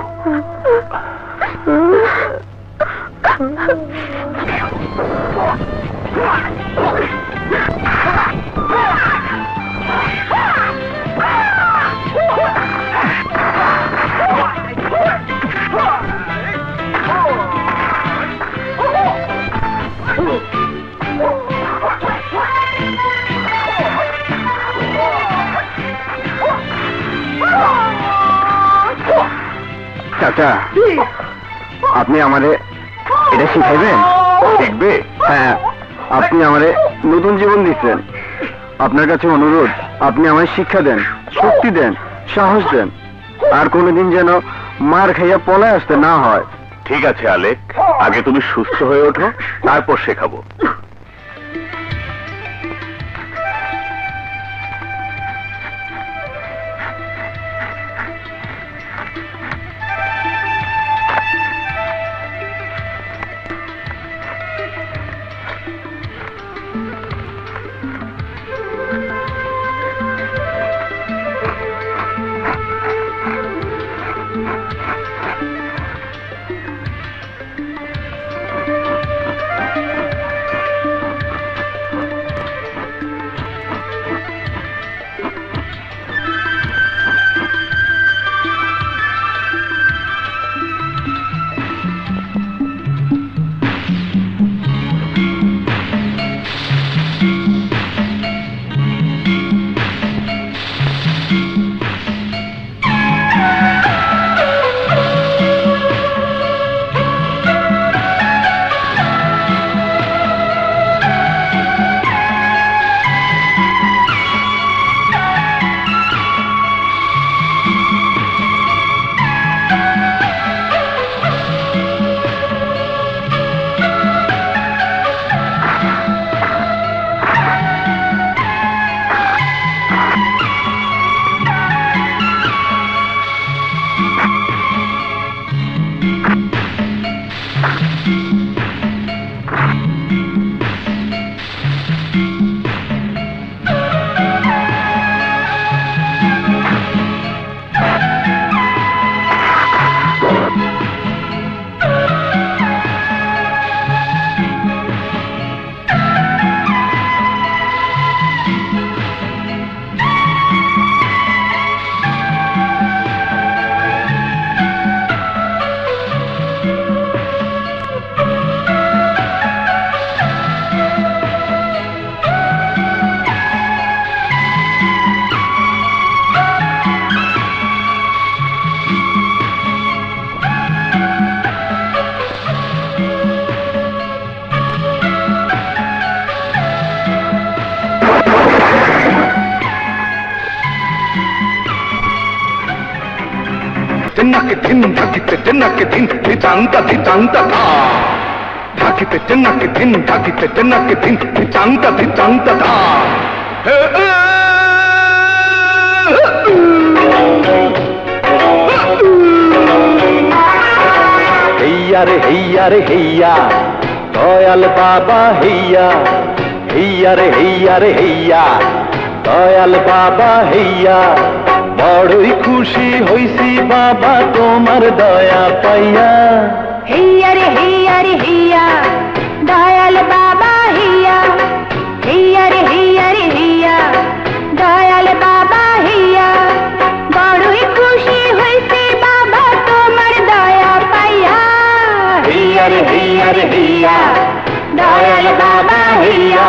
চাচা, আপনি আমারে এটা শিখাইবেন? দেখবে? হ্যাঁ, আপনি আমারে নতুন জীবন দিচ্ছেন। আপনার কাছে অনুরোধ, আপনি আমায় শিক্ষা দেন, শক্তি দেন, সাহস দেন, আর কোনোদিন যেন মার খাইয়া পলায় আসতে না হয়। ঠিক আছে আলেক, আগে তুমি সুস্থ হয়ে ওঠো, তারপর শেখাবো। চেনাকে দিন ঢাকিতে চেনাকে দিন নিতান্তা নিতান্তা ধা ঢাকিতে চেনাকে দিন ঢাকিতে চেনাকে দিন নিতান্তা নিতান্তা ধা হেইয়া রে হেইয়া রে হেইয়া দয়াল বাবা হেইয়া হেইয়া রে হেইয়া রে হেইয়া দয়াল বাবা হেইয়া বড়ই খুশি হইছি বাবা তোমার দয়া পাইয়া হেইয়া রে হেইয়া রে হেইয়া দয়াল বাবা হেইয়া হেইয়া রে হেইয়া রে হেইয়া দয়াল বাবা হেইয়া বড়ই খুশি হইছি বাবা তোমার দয়া পাইয়া হেইয়া রে হেইয়া রে হেইয়া দয়াল বাবা হেইয়া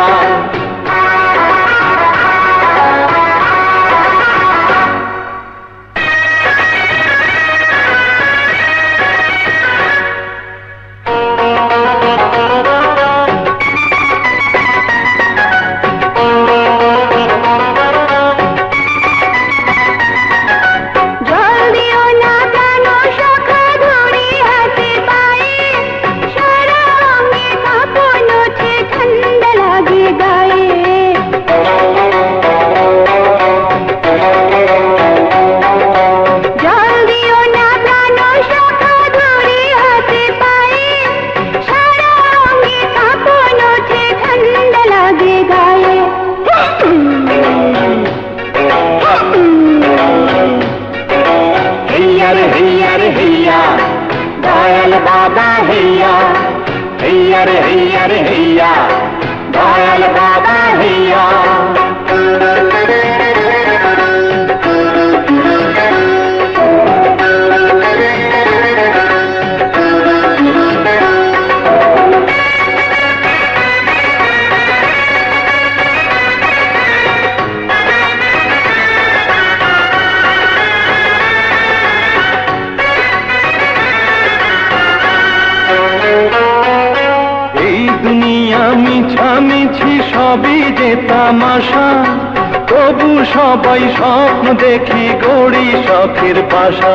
সবাই স্বপ্ন দেখি গড়ি শখের পাশা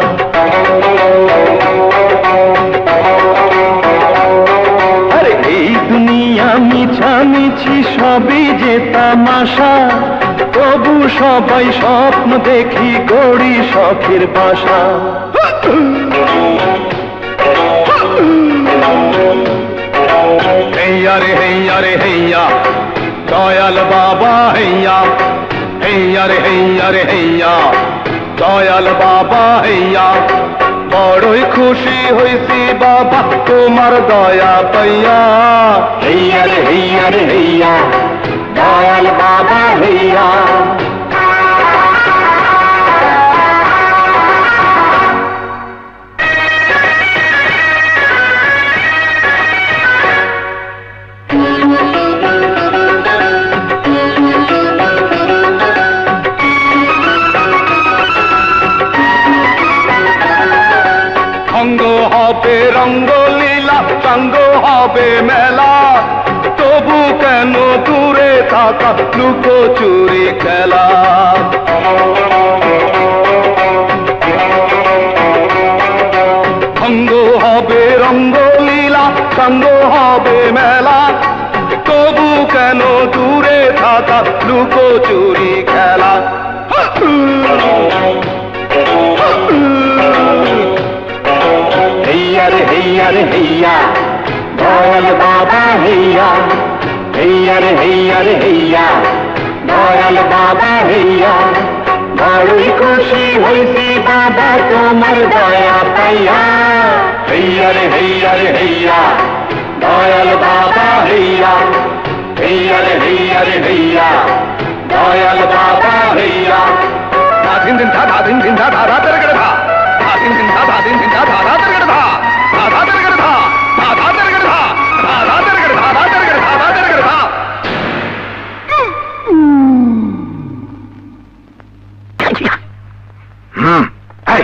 আরে এই দুনিয়া মিছামিছি সবই যে তামাশা তবু সবাই স্বপ্ন দেখি গড়ি শখের পাশা হেইয়া রে হেইয়া রে হেইয়া দয়াল বাবা হেইয়া হেইয়া রে হেইয়া রে হেইয়া দয়াল বাবা হেইয়া বড়ই খুশি হইছি বাবা তোমার দয়া পাইয়া হেইয়া রে হেইয়া রে হেইয়া দয়াল বাবা হেইয়া রঙ্গলীলা সঙ্গ হবে মেলা তবু কেন দূরে থাকা লুকোচুরি খেলা ভঙ্গ হবে রঙ্গলীলা সঙ্গ হবে মেলা তবু কেন দূরে থাকা লুকোচুরি খেলা হেইয়া রে হেইয়া রে হেইয়া দয়াল বাবা হেইয়া হেইয়া রে হেইয়া রে হেইয়া দয়াল বাবা হেইয়া বড়ই খুশি হইছি বাবা তোমার দয়া পাইয়া হেইয়া রে হেইয়া রে হেইয়া দয়াল বাবা হেইয়া হেইয়া রে হেইয়া রে হেইয়া দয়াল বাবা হেইয়া ধাদিন দিন ধা ধাদিন দিন ধা ধারা তেরে গড়ে ধা ধাদিন দিন ধা ধাদিন দিন ধা ধারা তেরে গড়ে ধা ধারা তেরে গড়ে ধা ধারা তেরে গড়ে ধা ধারা তেরে গড়ে ধা ধারা তেরে গড়ে ধা ধারা তেরে গড়ে ধা হুম এই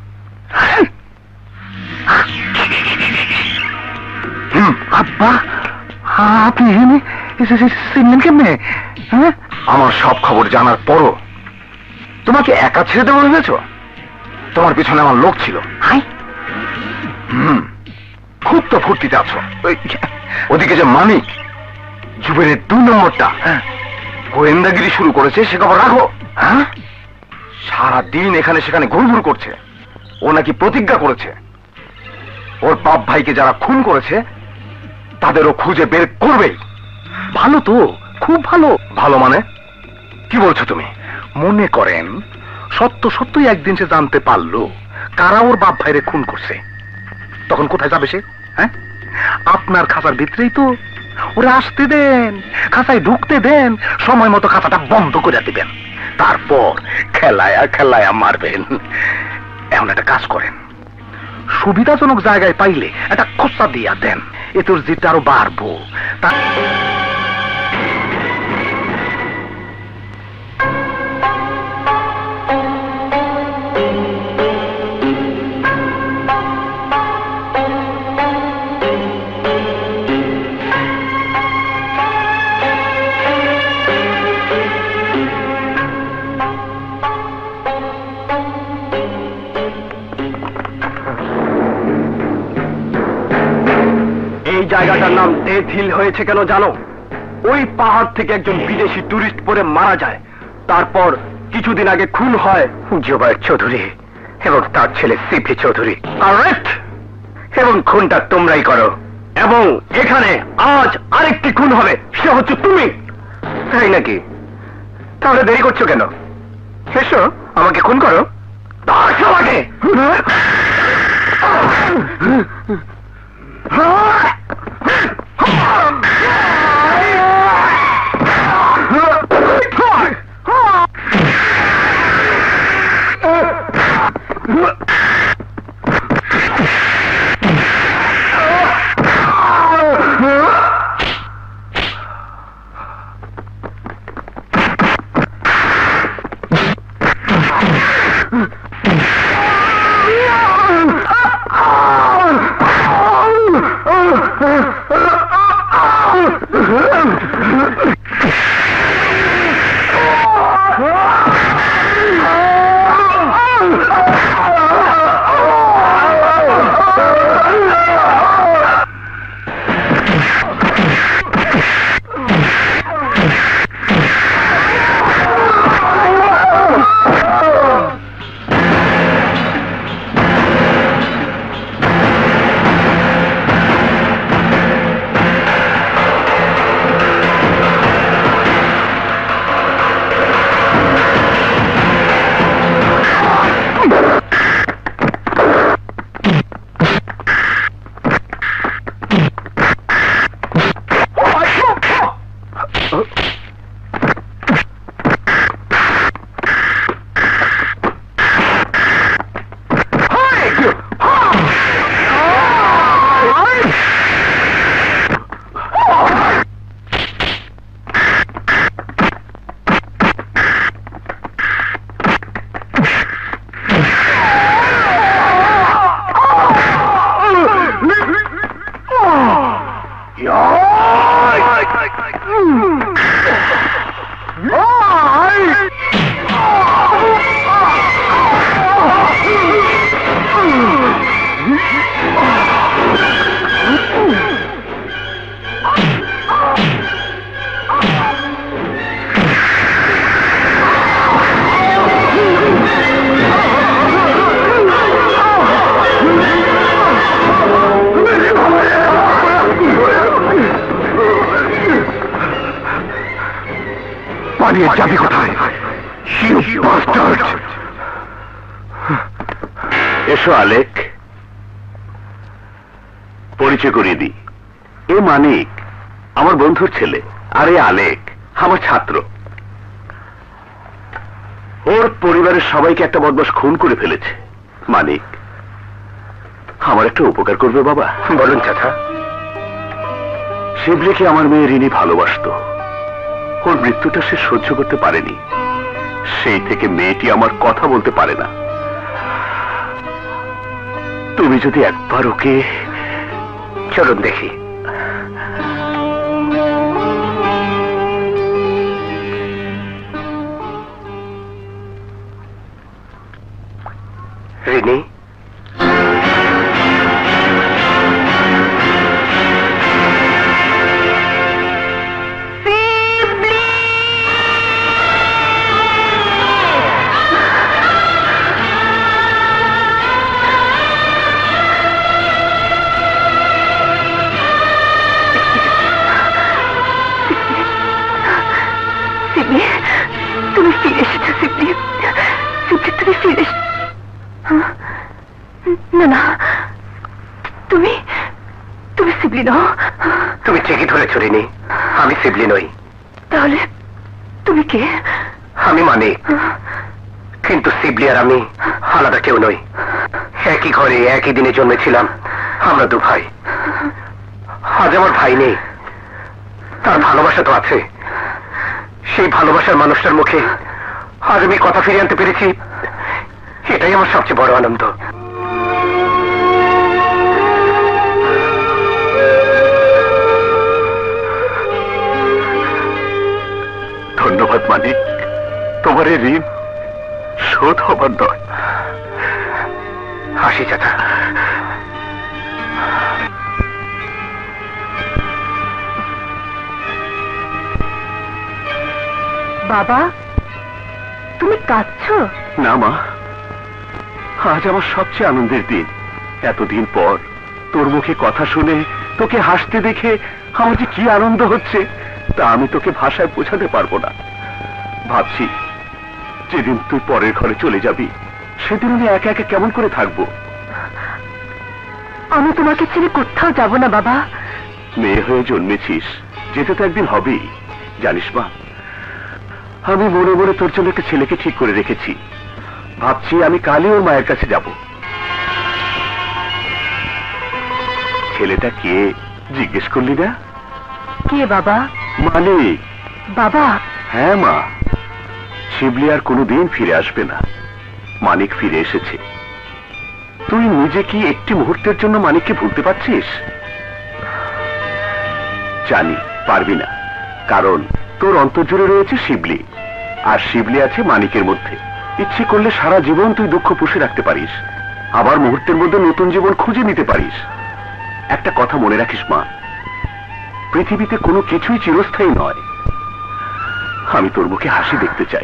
হুম আব্বা আপনি এখানে চিনলেন কেমনে? আমার সব খবর জানার পরও তোমাকে একা ছেড়ে দেবো ভেবেছ? তোমার পিছনে আমার লোক ছিল। হুম, খুব তো ফুর্তিতে আছো। ওদিকে যে মানিক জুবেনের দুই নম্বরটা গোয়েন্দাগিরি শুরু করেছে, সে খবর রাখো। হ্যাঁ, সারাদিন এখানে সেখানে ঘুরঘুর করছে। ও নাকি প্রতিজ্ঞা করেছে ওর বাপ ভাইকে যারা খুন করেছে তাদেরও খুঁজে বের করবেই। ভালো তো, খুব ভালো। ভালো মানে কি বলছো তুমি? মনে করেন সত্য সত্যই একদিন সে জানতে পারলো কারা ওর বাপ ভাইরে খুন করছে, তখন কোথায় যাবে সে? হ্যাঁ, আপনার খাঁচার ভিতরেই তো। ওরা আসতে দেন, খাঁচায় ঢুকতে দেন, সময় মতো খাঁচাটা বন্ধ করে দিবেন, তারপর খেলায়া খেলায়া মারবেন। এমন একটা কাজ করেন, সুবিধাজনক জায়গায় পাইলে একটা খোঁচা দিয়া দেন, এ তোর জিতটা আরো বাড়বো। জায়গাটার নাম ডেথ হিল হয়েছে কেন জানো? ওই পাহাড় থেকে একজন বিদেশি টুরিস্ট পরে মারা যায়, তারপর কিছুদিন আগে খুন হয় জুবায়ের চৌধুরী এবং তার ছেলে সিপি চৌধুরী। কারেক্ট। এবং খুনটা তোমরাই করো। এবং এখানে আজ আরেকটি খুন হবে, সে হচ্ছে তুমি। তাই নাকি? তাহলে দেরি করছো কেন? এসো, আমাকে খুন করো। আমাকে যাবি কোথায়? এসো আলেক, পরিচয় করিয়ে দিই। এ মানিক আমার বন্ধুর ছেলে, আর এ আলেক আমার ছাত্র। ওর পরিবারের সবাইকে একটা বদমাশ খুন করে ফেলেছে। মানিক, আমার একটা উপকার করবে বাবা? বলুন চাচা। শিবলিকে আমার মেয়ে রিনি ভালোবাসতো। ওর মৃত্যুটা সে সহ্য করতে পারেনি, সেই থেকে মেয়েটি আমার কথা বলতে পারে না। তুমি যদি একবার ওকে... চলুন দেখি। ছড়িনি। তুমি ফিরে এসেছো সিবলি, সিবলি তুমি ফিরে না না তুমি তুমি সিবলি নও। তুমি ঠিকই ধরেছ রিনি, আমি সিবলি নই। তাহলে তুমি কে? আমি মানিক, কিন্তু সিবলি আর আমি আলাদা কেউ নই। একই ঘরে একই দিনে জন্মেছিলাম, আমরা দু ভাই। আজ আমার ভাই নেই, তার ভালোবাসা তো আছে। সেই ভালোবাসার মানুষটার মুখে আজ আমি কথা ফিরিয়ে আনতে পেরেছি, এটাই আমার সবচেয়ে বড় আনন্দ। ধন্যবাদ মানিক, তোমার এই ঋণ শোধ হবার নয়। হাসি চাচা। বাবা, তুমি কাঁদছো? না মা, আজ আমার সবচেয়ে আনন্দের দিন। এতদিন পর তোর মুখে কথা শুনে, তোকে হাসতে দেখে আমার যে কি আনন্দ হচ্ছে তা আমি তোকে ভাষায় বোঝাতে পারবো না। ভাবছি যেদিন তুই পরের ঘরে চলে যাবি, সেদিন আমি একা একা কেমন করে থাকবো। আমি তোমাকে ছেড়ে কোথাও যাব না বাবা। মেয়ে হয়ে জন্মেছিস, যেতে তো একদিন হবেই। জানিস মা, আমি মনে মনে তোর জন্য একটা ছেলেকে ঠিক করে রেখেছি। ভাবছি আমি কালই ওর মায়ের কাছে যাব। ছেলেটা কে জিজ্ঞেস করলি না? কে বাবা? মানিক। বাবা? হ্যাঁ মা, শিবলি আর কোনোদিন ফিরে আসবে না। মানিক ফিরে এসেছে। তুই নিজে কি একটি মুহূর্তের জন্য মানিককে ভুলতে পারছিস? জানি পারবি না, কারণ তোর অন্তর জুড়ে রয়েছে শিবলি, আর শিবলি আছে মানিকের মধ্যে। ইচ্ছে করলে সারা জীবন তুই দুঃখ পুষে রাখতে পারিস, আবার মুহূর্তের মধ্যে নতুন জীবন খুঁজে নিতে পারিস। একটা কথা মনে রাখিস মা, পৃথিবীতে কোনো কিছুই চিরস্থায়ী নয়। আমি তোর মুখে হাসি দেখতে চাই।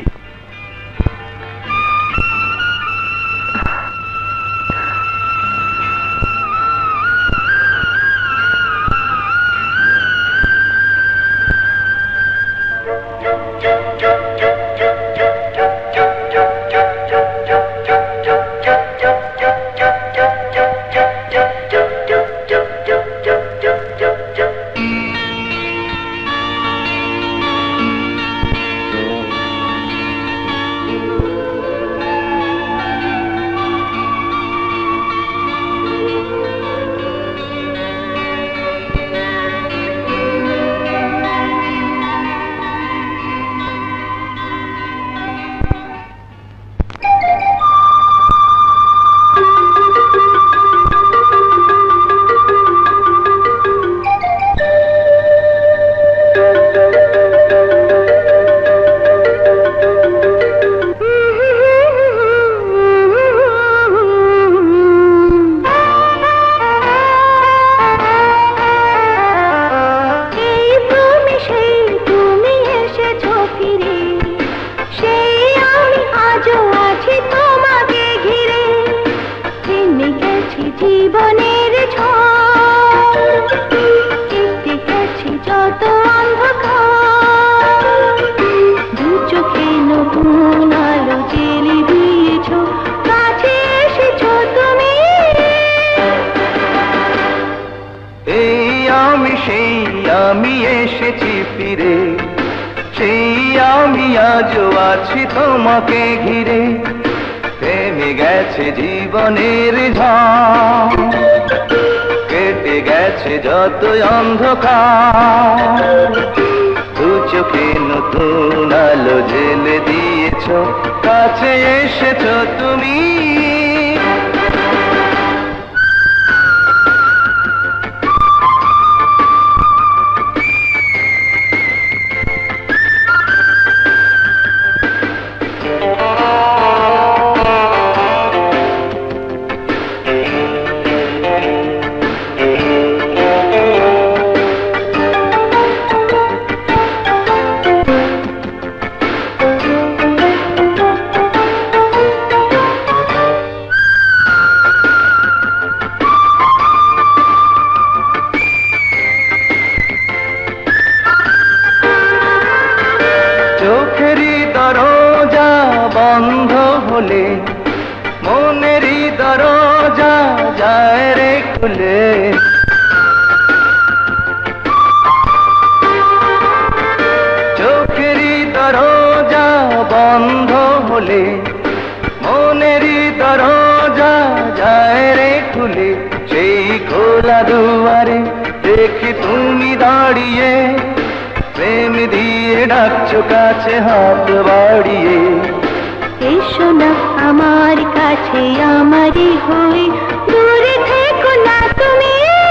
তোমাকে ঘিরে থেমে গেছে জীবনের ঝড়, কেটে গেছে যত অন্ধকার, দু চোখে নতুন আলো জেলে দিয়েছ, কাছে এসেছ তুমি। চোখেরই দরজা বন্ধ হলে মনেরই দরজা যায় রে খুলে। চোখেরই দরজা বন্ধ হলে মনেরই দরজা যায় রে খুলে। সেই খোলা দুয়ারে দেখি তুমি দাঁড়িয়ে প্রেম দিয়ে ডাকছো কাছে হাত বাড়িয়ে। এসো না আমার কাছে আমারই হয়ে দূরে থেকো না তুমি।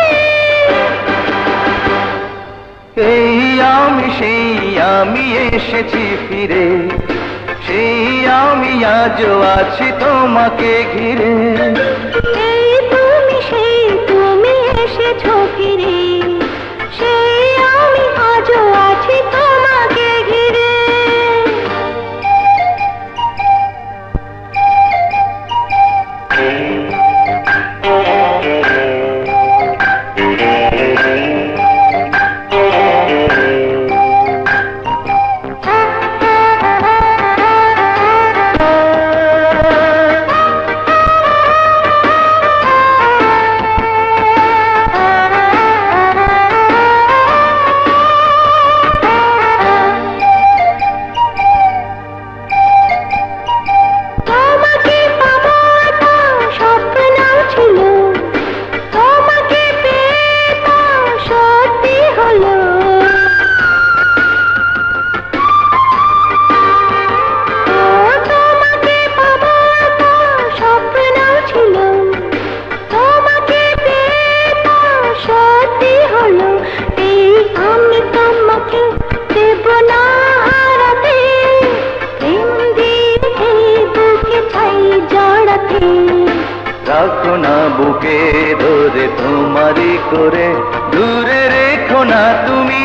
এই আমি সেই আমি এসেছি ফিরে, সেই আমি আজও আছি তোমাকে ঘিরে। এই তুমি সেই তুমি এসেছো ফিরে, সেই আমি আজও আছি তোমাকে ঘিরে। রাখো না বুকে ধরে তোমারই করে, দূরে রেখো না তুমি।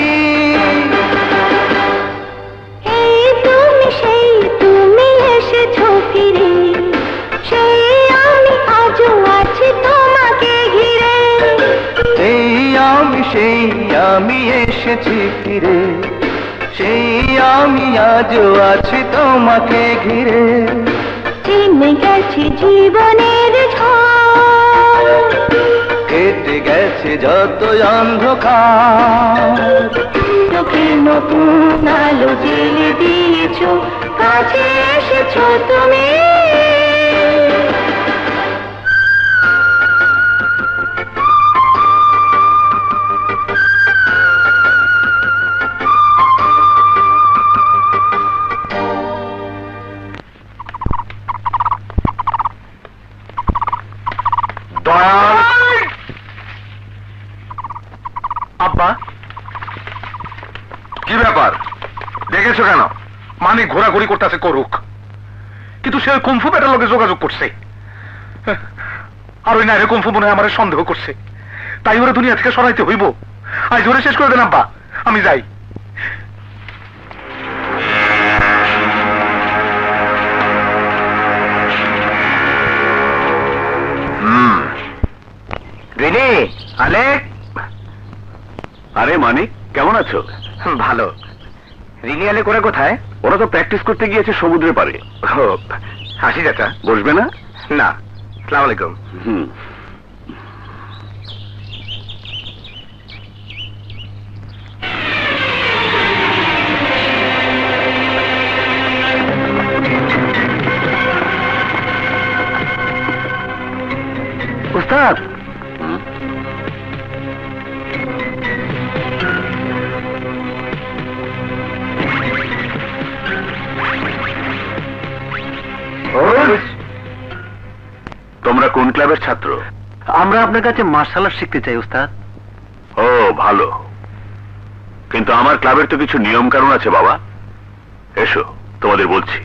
এই তুমি সেই তুমি এসেছো ফিরে, সেই আমি আজও আছি তোমাকে ঘিরে। এই আমি সেই আমি এসেছি ফিরে, সেই আমি আজও আছি তোমাকে ঘিরে। থেমে গেছে জীবনের ঝড়, কেটে গেছে যত অন্ধকার। চোখে নতুন আলো জেলে দিয়েছো, কাছে এসেছো তুমি। আব্বা, কি ব্যাপার? দেখেছো কেন? মানে ঘোরাঘুরি করতেছে করুক, কিন্তু সে কুমফু বেটার লোকে যোগাযোগ করছে। আর ওই না রে কুমফু মনে হয় আমার সন্দেহ করছে, তাই ওরা দুনিয়া থেকে সরাইতে হইব। আজ ওরে শেষ করে দেন আব্বা, আমি যাই। হুম, রিনি, আলেক। আরে মানিক, কেমন আছো? ভালো। রিনি আলেক ওরা কোথায়? ওরা তো প্র্যাকটিস করতে গিয়েছে সমুদ্রের পারে। ও, হাসি চাচা বসবে না? না। আসসালামু আলাইকুম। হুম। উস্তাদ, তোমরা কোন ক্লাবের ছাত্র? আমরা আপনার কাছে মার্শাল আর্ট শিখতে চাই উস্তাদ। ও ভালো, কিন্তু আমার ক্লাবের তো কিছু নিয়ম কানুন আছে বাবা। এসো তোমাদের বলছি।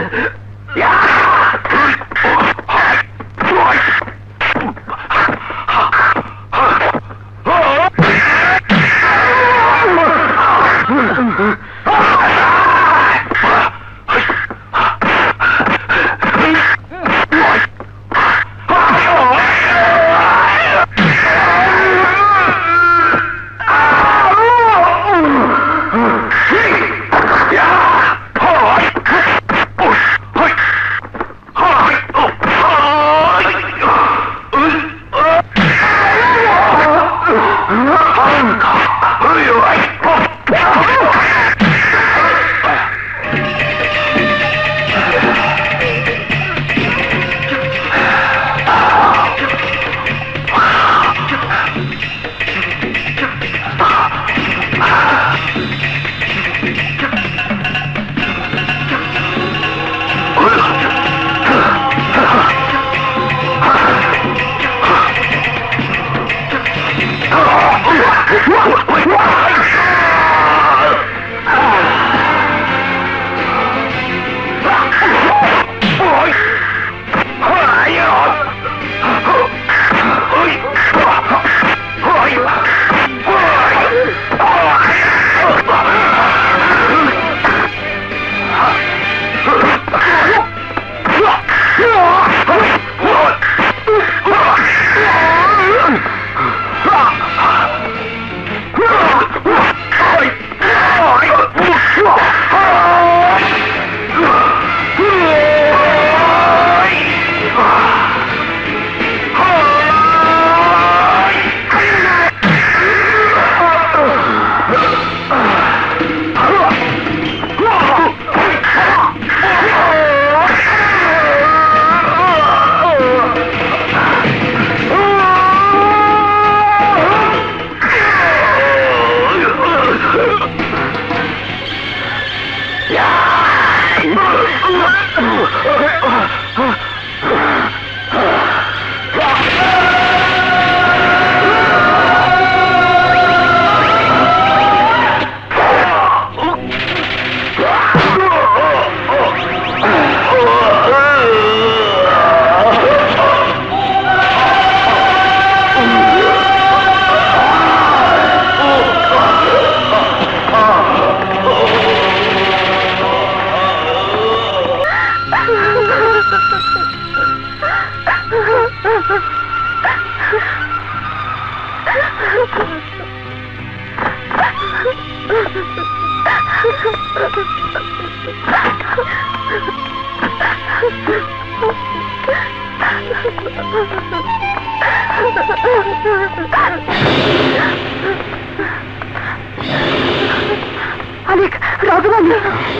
আলিক রাজু আলী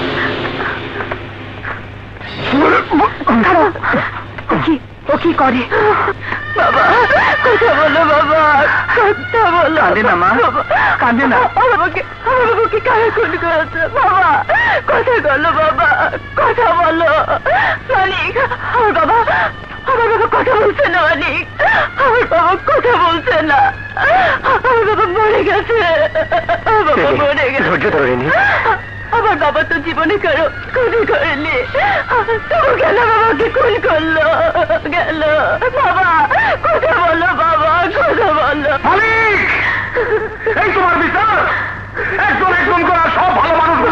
ও কি করে বাবা কথা বলো বাবা কথা বলো কাঁদে না মা কাঁদে না আমাকে আমাকে কারে খুন করেছে বাবা কথা বলো বাবা কথা বলো মালিক আমার বাবা আমার বাবা কথা বলছে না মালিক আমার বাবা কথা বলছে না আমার বাবা মরে গেছে আমার বাবা মরে গেছে ধৈর্য ধরে নি আমার বাবা তো জীবনে কারো খুনই করেনি তবু গেল বাবাকে খুন করলো গেল বাবা কথা বলো বাবা কথা বলো এই তোমার বিচার একজন একজন করা সব ভালো মানুষগুলো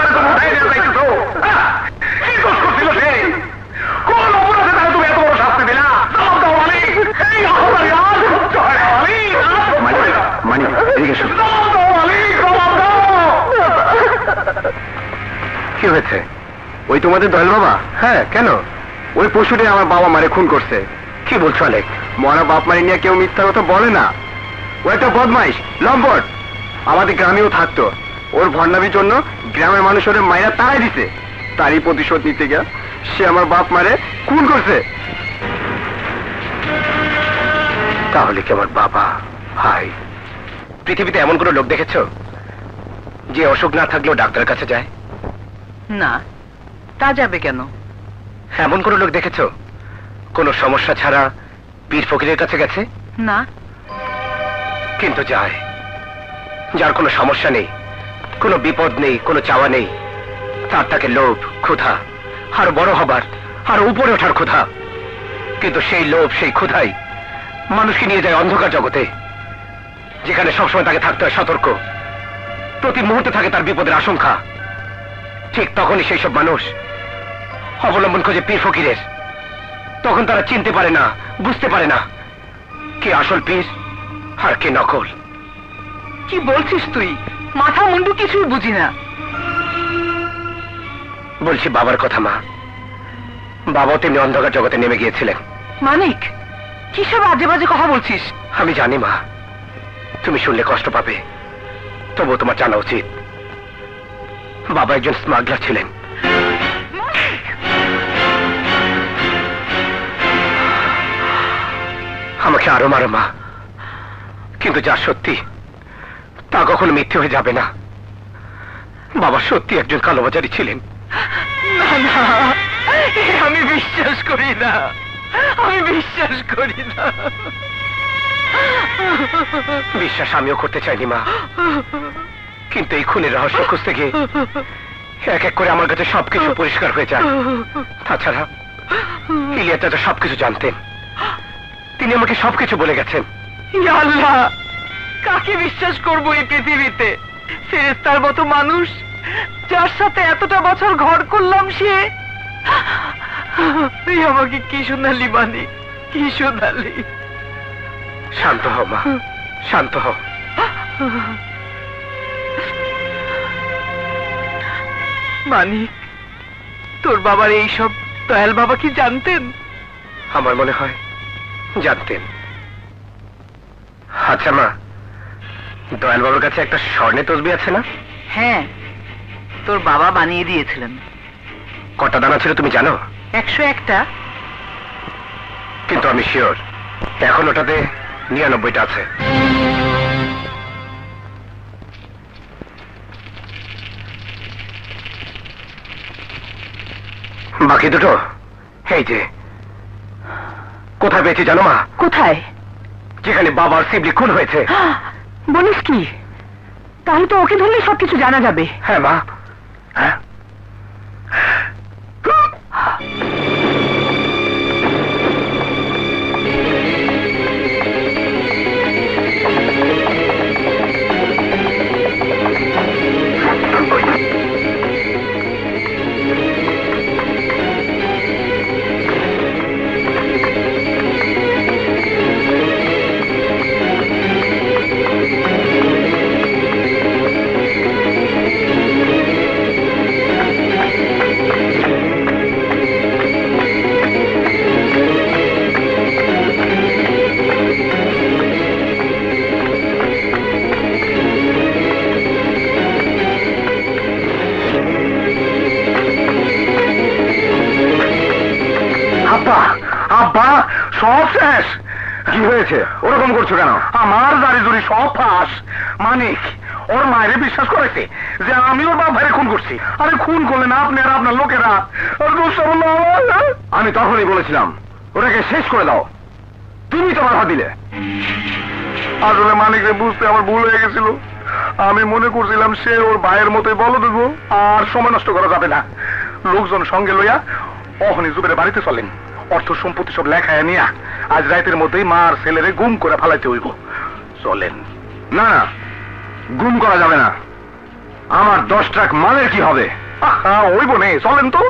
কি দোষ করছিল সে কোন অপরাধে তাহলে তুমি এত বড় শাস্তি দিলা জবাব দাও মালিক এই অপরাধী আজ সহ্য হয় না মালিক মালিক এদিকে শোনো জবাব দাও মালিক জবাব দাও কি হয়েছে ওই তোমাদের দয়াল বাবা হ্যাঁ কেন ওই পশুটি আমার বাবা মারে খুন করছে কি বলছো আলেক মরা বাপ মারি নিয়ে কেউ মিথ্যা কথা বলে না ও একটা বদমাইশ লম্পট আমাদের গ্রামেও থাকতো ওর ভণ্ডামির জন্য গ্রামের মানুষ ওরে মায়েরা তাড়াই দিছে তারই প্রতিশোধ নিতে গিয়ে সে আমার বাপ মারে খুন করছে তাহলে কি আমার বাবা ভাই পৃথিবীতে এমন কোনো লোক দেখেছো যে অসুখ না থাকলেও ডাক্তারের কাছে যায় না তা যাবে কেন এমন কোনো লোক দেখেছো কোনো সমস্যা ছাড়া পীর ফকিরের কাছে গেছে না কিন্তু যায় যার কোনো সমস্যা নেই কোনো বিপদ নেই কোনো চাওয়া নেই তার তাকে লোভ ক্ষুধা আরো বড় হবার, আরো উপরে ওঠার ক্ষুধা। কিন্তু সেই লোভ, সেই ক্ষুধাই মানুষকে নিয়ে যায় অন্ধকার জগতে, যেখানে সবসময় তাকে থাকতে হয় সতর্ক, প্রতি মুহূর্তে থাকে তার বিপদের আশঙ্কা। ঠিক তখনই সেই সব মানুষ অবলম্বন খোঁজে পীর ফকিরের। তখন তারা চিনতে পারে না, বুঝতে পারে না কে আসল পীর আর কে নকল। কি বলছিস তুই? মাথা মুন্ডু কিছুই বুঝি না। বলছি বাবার কথা মা, বাবাও তেমনি অন্ধকার জগতে নেমে গিয়েছিলেন। মানিক, কিসব আজে বাজে কথা বলছিস? আমি জানি মা, তুমি শুনলে কষ্ট পাবে, তবুও তোমার জানা উচিত। বাবা একজন স্মাগলার ছিলেন। আমাকে আরো মারো মা, কিন্তু যা সত্যি তা কখনো মিথ্যে হয়ে যাবে না। বাবা সত্যি একজন কালোবাজারি ছিলেন। না না, আমি বিশ্বাস করি না, আমি বিশ্বাস করি না। বিশ্বাস আমিও করতে চাইনি মা, কিন্তু এই খুনের রহস্য খুঁজতে গিয়ে এক এক করে আমার কাছে সবকিছু পরিষ্কার হয়ে যায়। তাছাড়া ইলিয়াস চাচা সবকিছু জানতেন, তিনি আমাকে সবকিছু বলে গেছেন। ইয়া আল্লাহ, কাকে বিশ্বাস করবো এই পৃথিবীতে? ফেরেশতার মতো মানুষ, যার সাথে এতটা বছর ঘর করলাম, সে তুই আমাকে কি শোনালি মানি, কি শোনালি? শান্ত হও মা, শান্ত হও। মানিক, তোর বাবার এইসব দয়াল বাবা কি জানতেন? আমার মনে হয় জানতেন। আচ্ছা মা, দয়াল বাবুর কাছে একটা স্বর্ণের তসবি আছে না? হ্যাঁ, তোর বাবা বানিয়ে দিয়েছিলেন। কটা দানা ছিল তুমি জানো? একশো একটা। কিন্তু আমি শিওর এখন ওটাতে নিরানব্বইটা আছে। বাকি দুটো এই যে। কোথায় পেয়েছি জানো মা? কোথায়? যেখানে বাবার শিবলি খুন হয়েছে। বলিস কি? তাহলে তো ওকে ধরলে সবকিছু জানা যাবে। হ্যাঁ মা। হ্যাঁ, আব্বা সব শেষ। কি হয়েছে? ওরকম করছো কেন? আমার দাড়ি জুড়ি সব ফাঁস। মানিক ওর মায়ের বিশ্বাস করেছে যে আমি ওর বাপ ভাইরে খুন করছি। আরে খুন করলেন আপনি আর আপনার লোকেরা। আমি তখনই বলেছিলাম ওটাকে শেষ করে দাও, তুমি তো বাধা দিলে। আসলে মানিকরে বুঝতে আমার ভুল হয়ে গেছিল। আমি মনে করছিলাম সে ওর ভাইয়ের মতোই বলো দেবো, আর সময় নষ্ট করা যাবে না। লোকজন সঙ্গে লইয়া অহনি জুবের বাড়িতে চলেন, অর্থ সম্পত্তি সব লেখায় নিয়া আজ রাতের মধ্যেই মা আর ছেলেরে গুম করে ফালাইতে হইব। চলেন। না না, গুম করা যাবে না। আমার দশ ট্রাক মালের কি হবে? হইব নে, চলেন তো।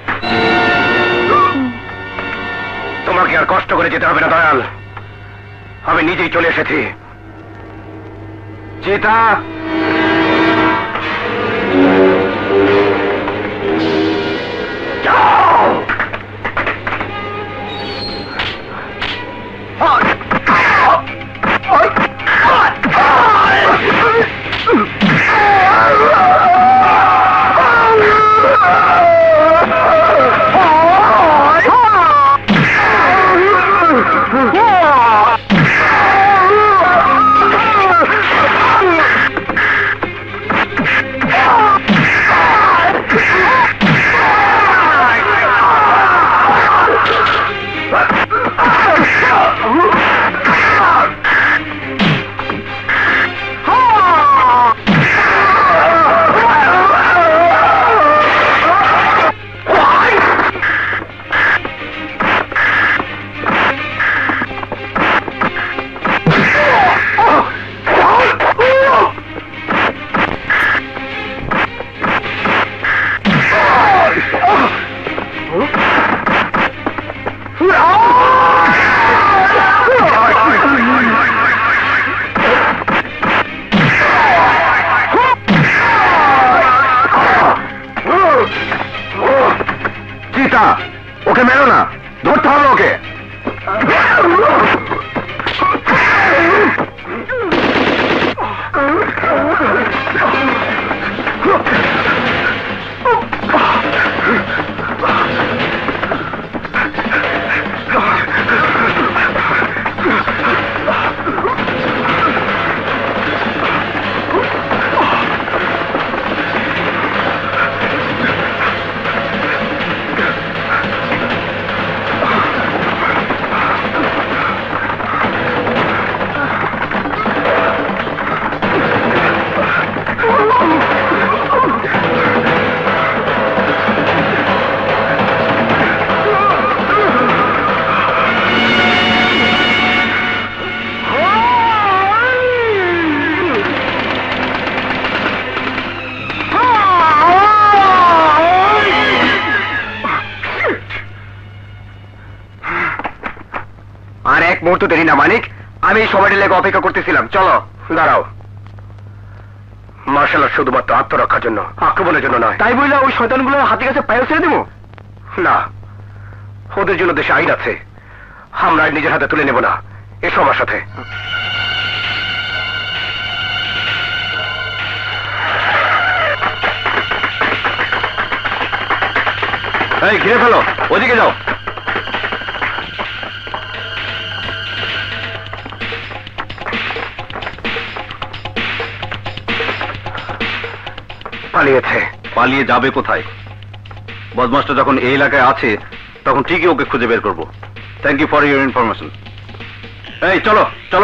তোমাকে আর কষ্ট করে যেতে হবে না দয়াল, আমি নিজেই চলে এসেছি। চিতা যাও। রিতা, ওকে মেরো না, ধরতে হবে ওকে। আর এক মুহূর্ত দেরি না মানিক, আমি সবাই লেগে অপেক্ষা করতেছিলাম। চলো। দাঁড়াও, মার্শাল আর্ট শুধুমাত্র আত্মরক্ষার জন্য, আক্রমণের জন্য নয়। তাই বললে ওই শয়তানগুলো হাতি কাছে পায়ে ছেড়ে দেবো না, ওদের জন্য দেশে আইন আছে, আমরা নিজের হাতে তুলে নেব না। এসো আমার সাথে। এই ঘিরে ফেলো, ওদিকে যাও। পালিয়েছে। পালিয়ে যাবে কোথায়? বদমাসটা যখন এই এলাকায় আছে তখন ঠিকই ওকে খুঁজে বের করবো। Thank you for your information. এই চলো চলো।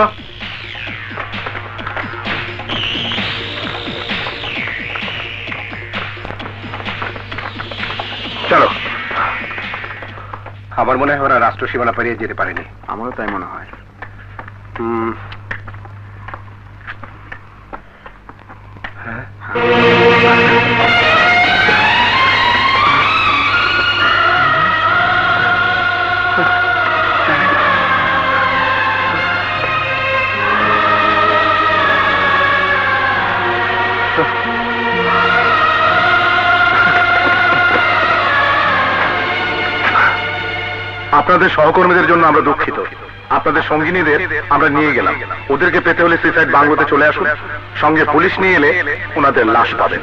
চলো। আমার মনে হয় ওরা রাষ্ট্র সীমানা পেরিয়ে যেতে পারেনি। আমারও তাই মনে হয়। হুম, হ্যাঁ, আপনাদের সহকর্মীদের জন্য আমরা দুঃখিত। আপনাদের সঙ্গিনীদের আমরা নিয়ে গেলাম। ওদেরকে পেতে হলে সুইসাইড বাংলোতে চলে আসুন। সঙ্গে পুলিশ নিয়ে এলে ওনাদের লাশ পাবেন।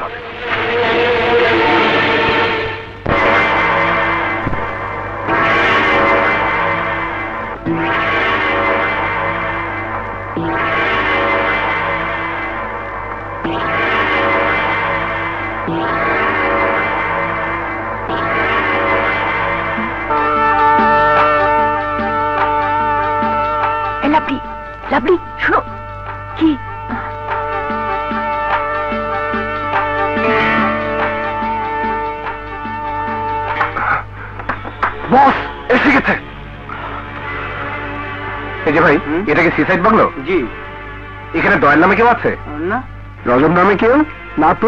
লাভলি, লাভলি, শোনো। কি? বস এসে গেছে। এই যে ভাই, এটা কি সুইসাইড বাংলো? জি। এখানে দয়াল নামে কেউ আছে? না। রজব নামে কেউ? না তো।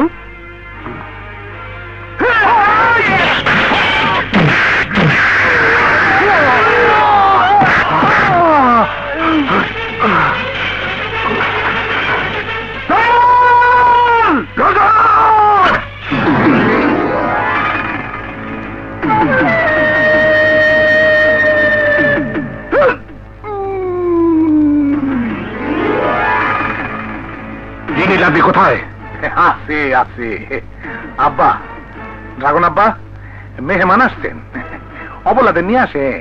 লাভলি কোথায়? আছে আছে। আব্বা, ড্রাগন আব্বা, মেহমান আসছেন, অবলাদের নিয়ে আসেন।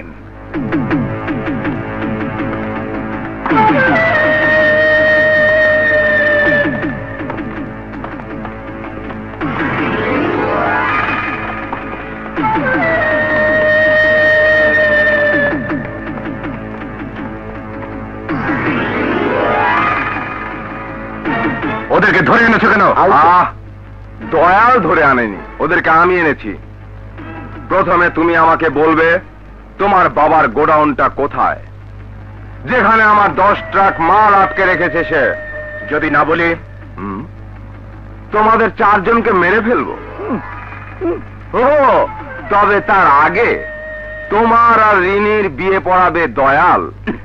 ওদেরকে ধরে এনেছো কেন? দয়াল ধরে আনেনি, ওদেরকে আমি এনেছি। প্রথমে তুমি আমাকে বলবে তোমার বাবার গোডাউনটা কোথায়, যেখানে আমার দশ ট্রাক মাল আটকে রেখেছে সে। যদি না বলি তোমাদের চারজনকে মেরে ফেলবো। ও, তবে তার আগে তোমার আর রিনির বিয়ে পড়াবে দয়াল,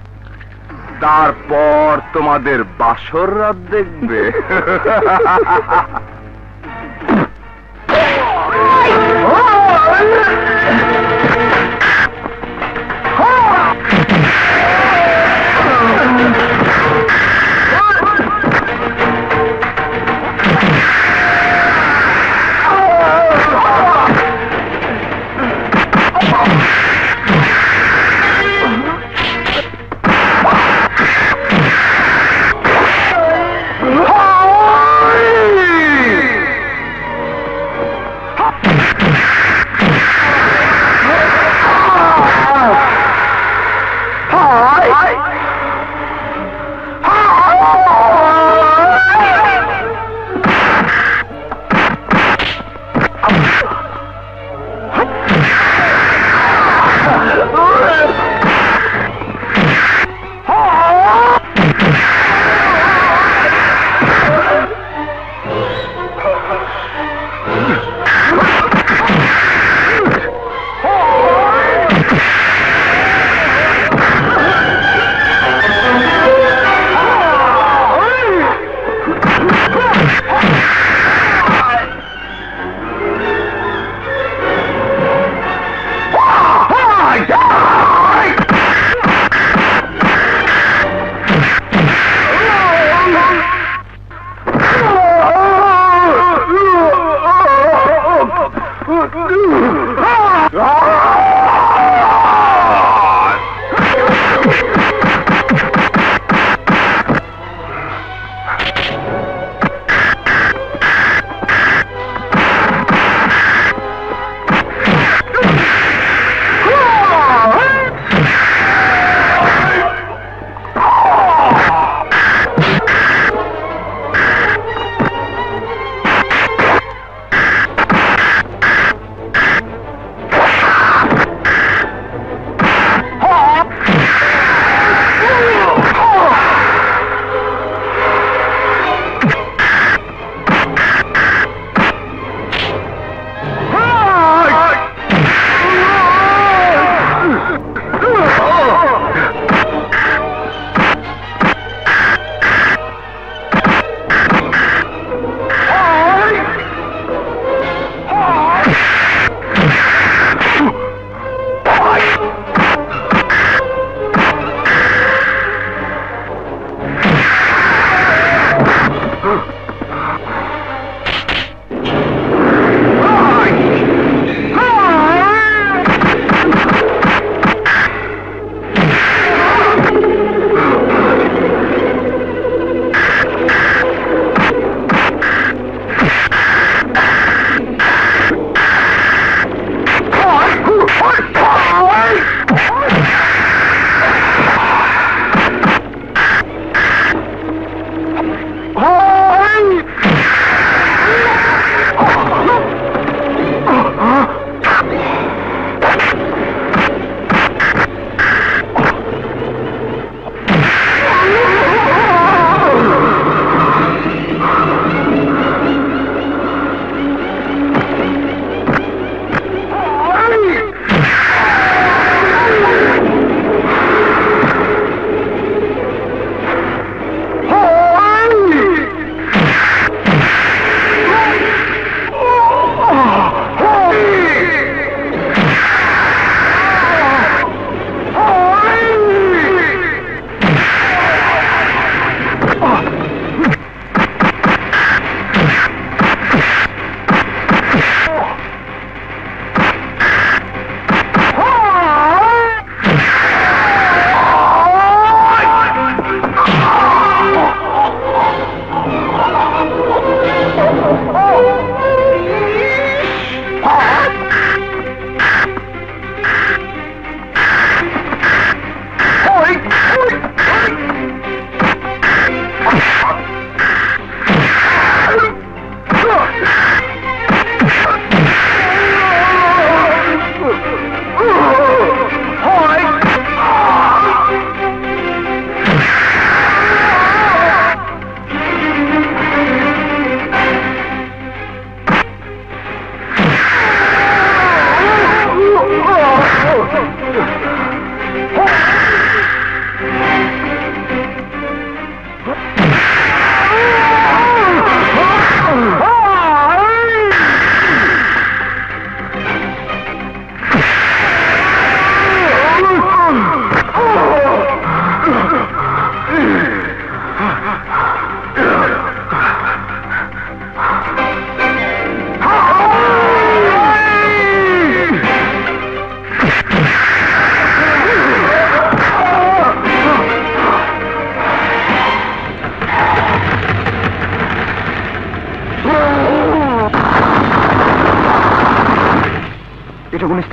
তারপর তোমাদের বাসর রাত দেখবে।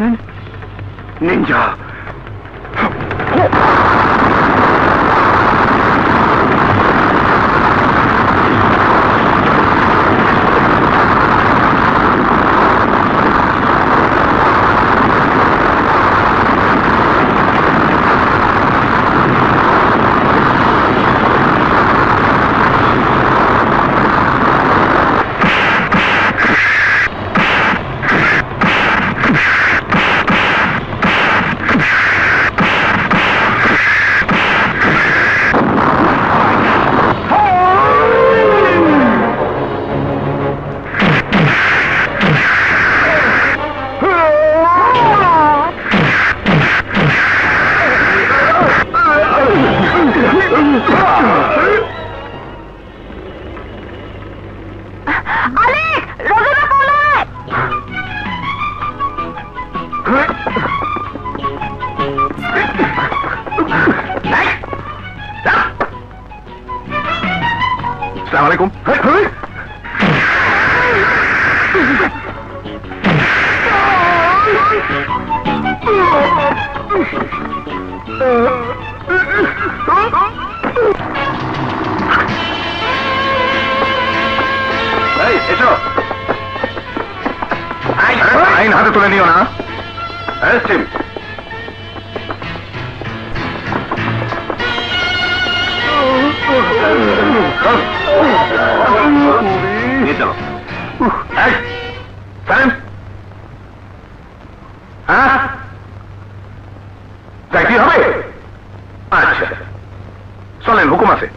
Ninja Assalamualaikum. Hey, hey. এই এসো আইন হাতে তুলে নিও না। টিম নিয়ে চলো। এই, সালেম। হ্যাঁ যাইতে হবে? আচ্ছা চলেন, হুকুম আছে।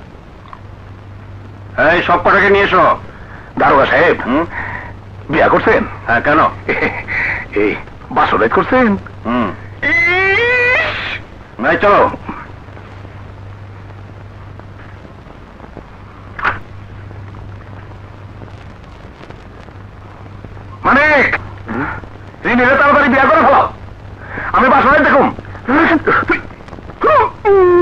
এই সব কটাকে নিয়ে এসো। দারোগা সাহেব, বিয়া করছেন? হ্যাঁ কেন? এই বাসরাত করছেন? হুম নাই চলো। মানে রিনিরে তাড়াতাড়ি বিয়া করে ফেলাও, আমি বাসরাত দেখুন।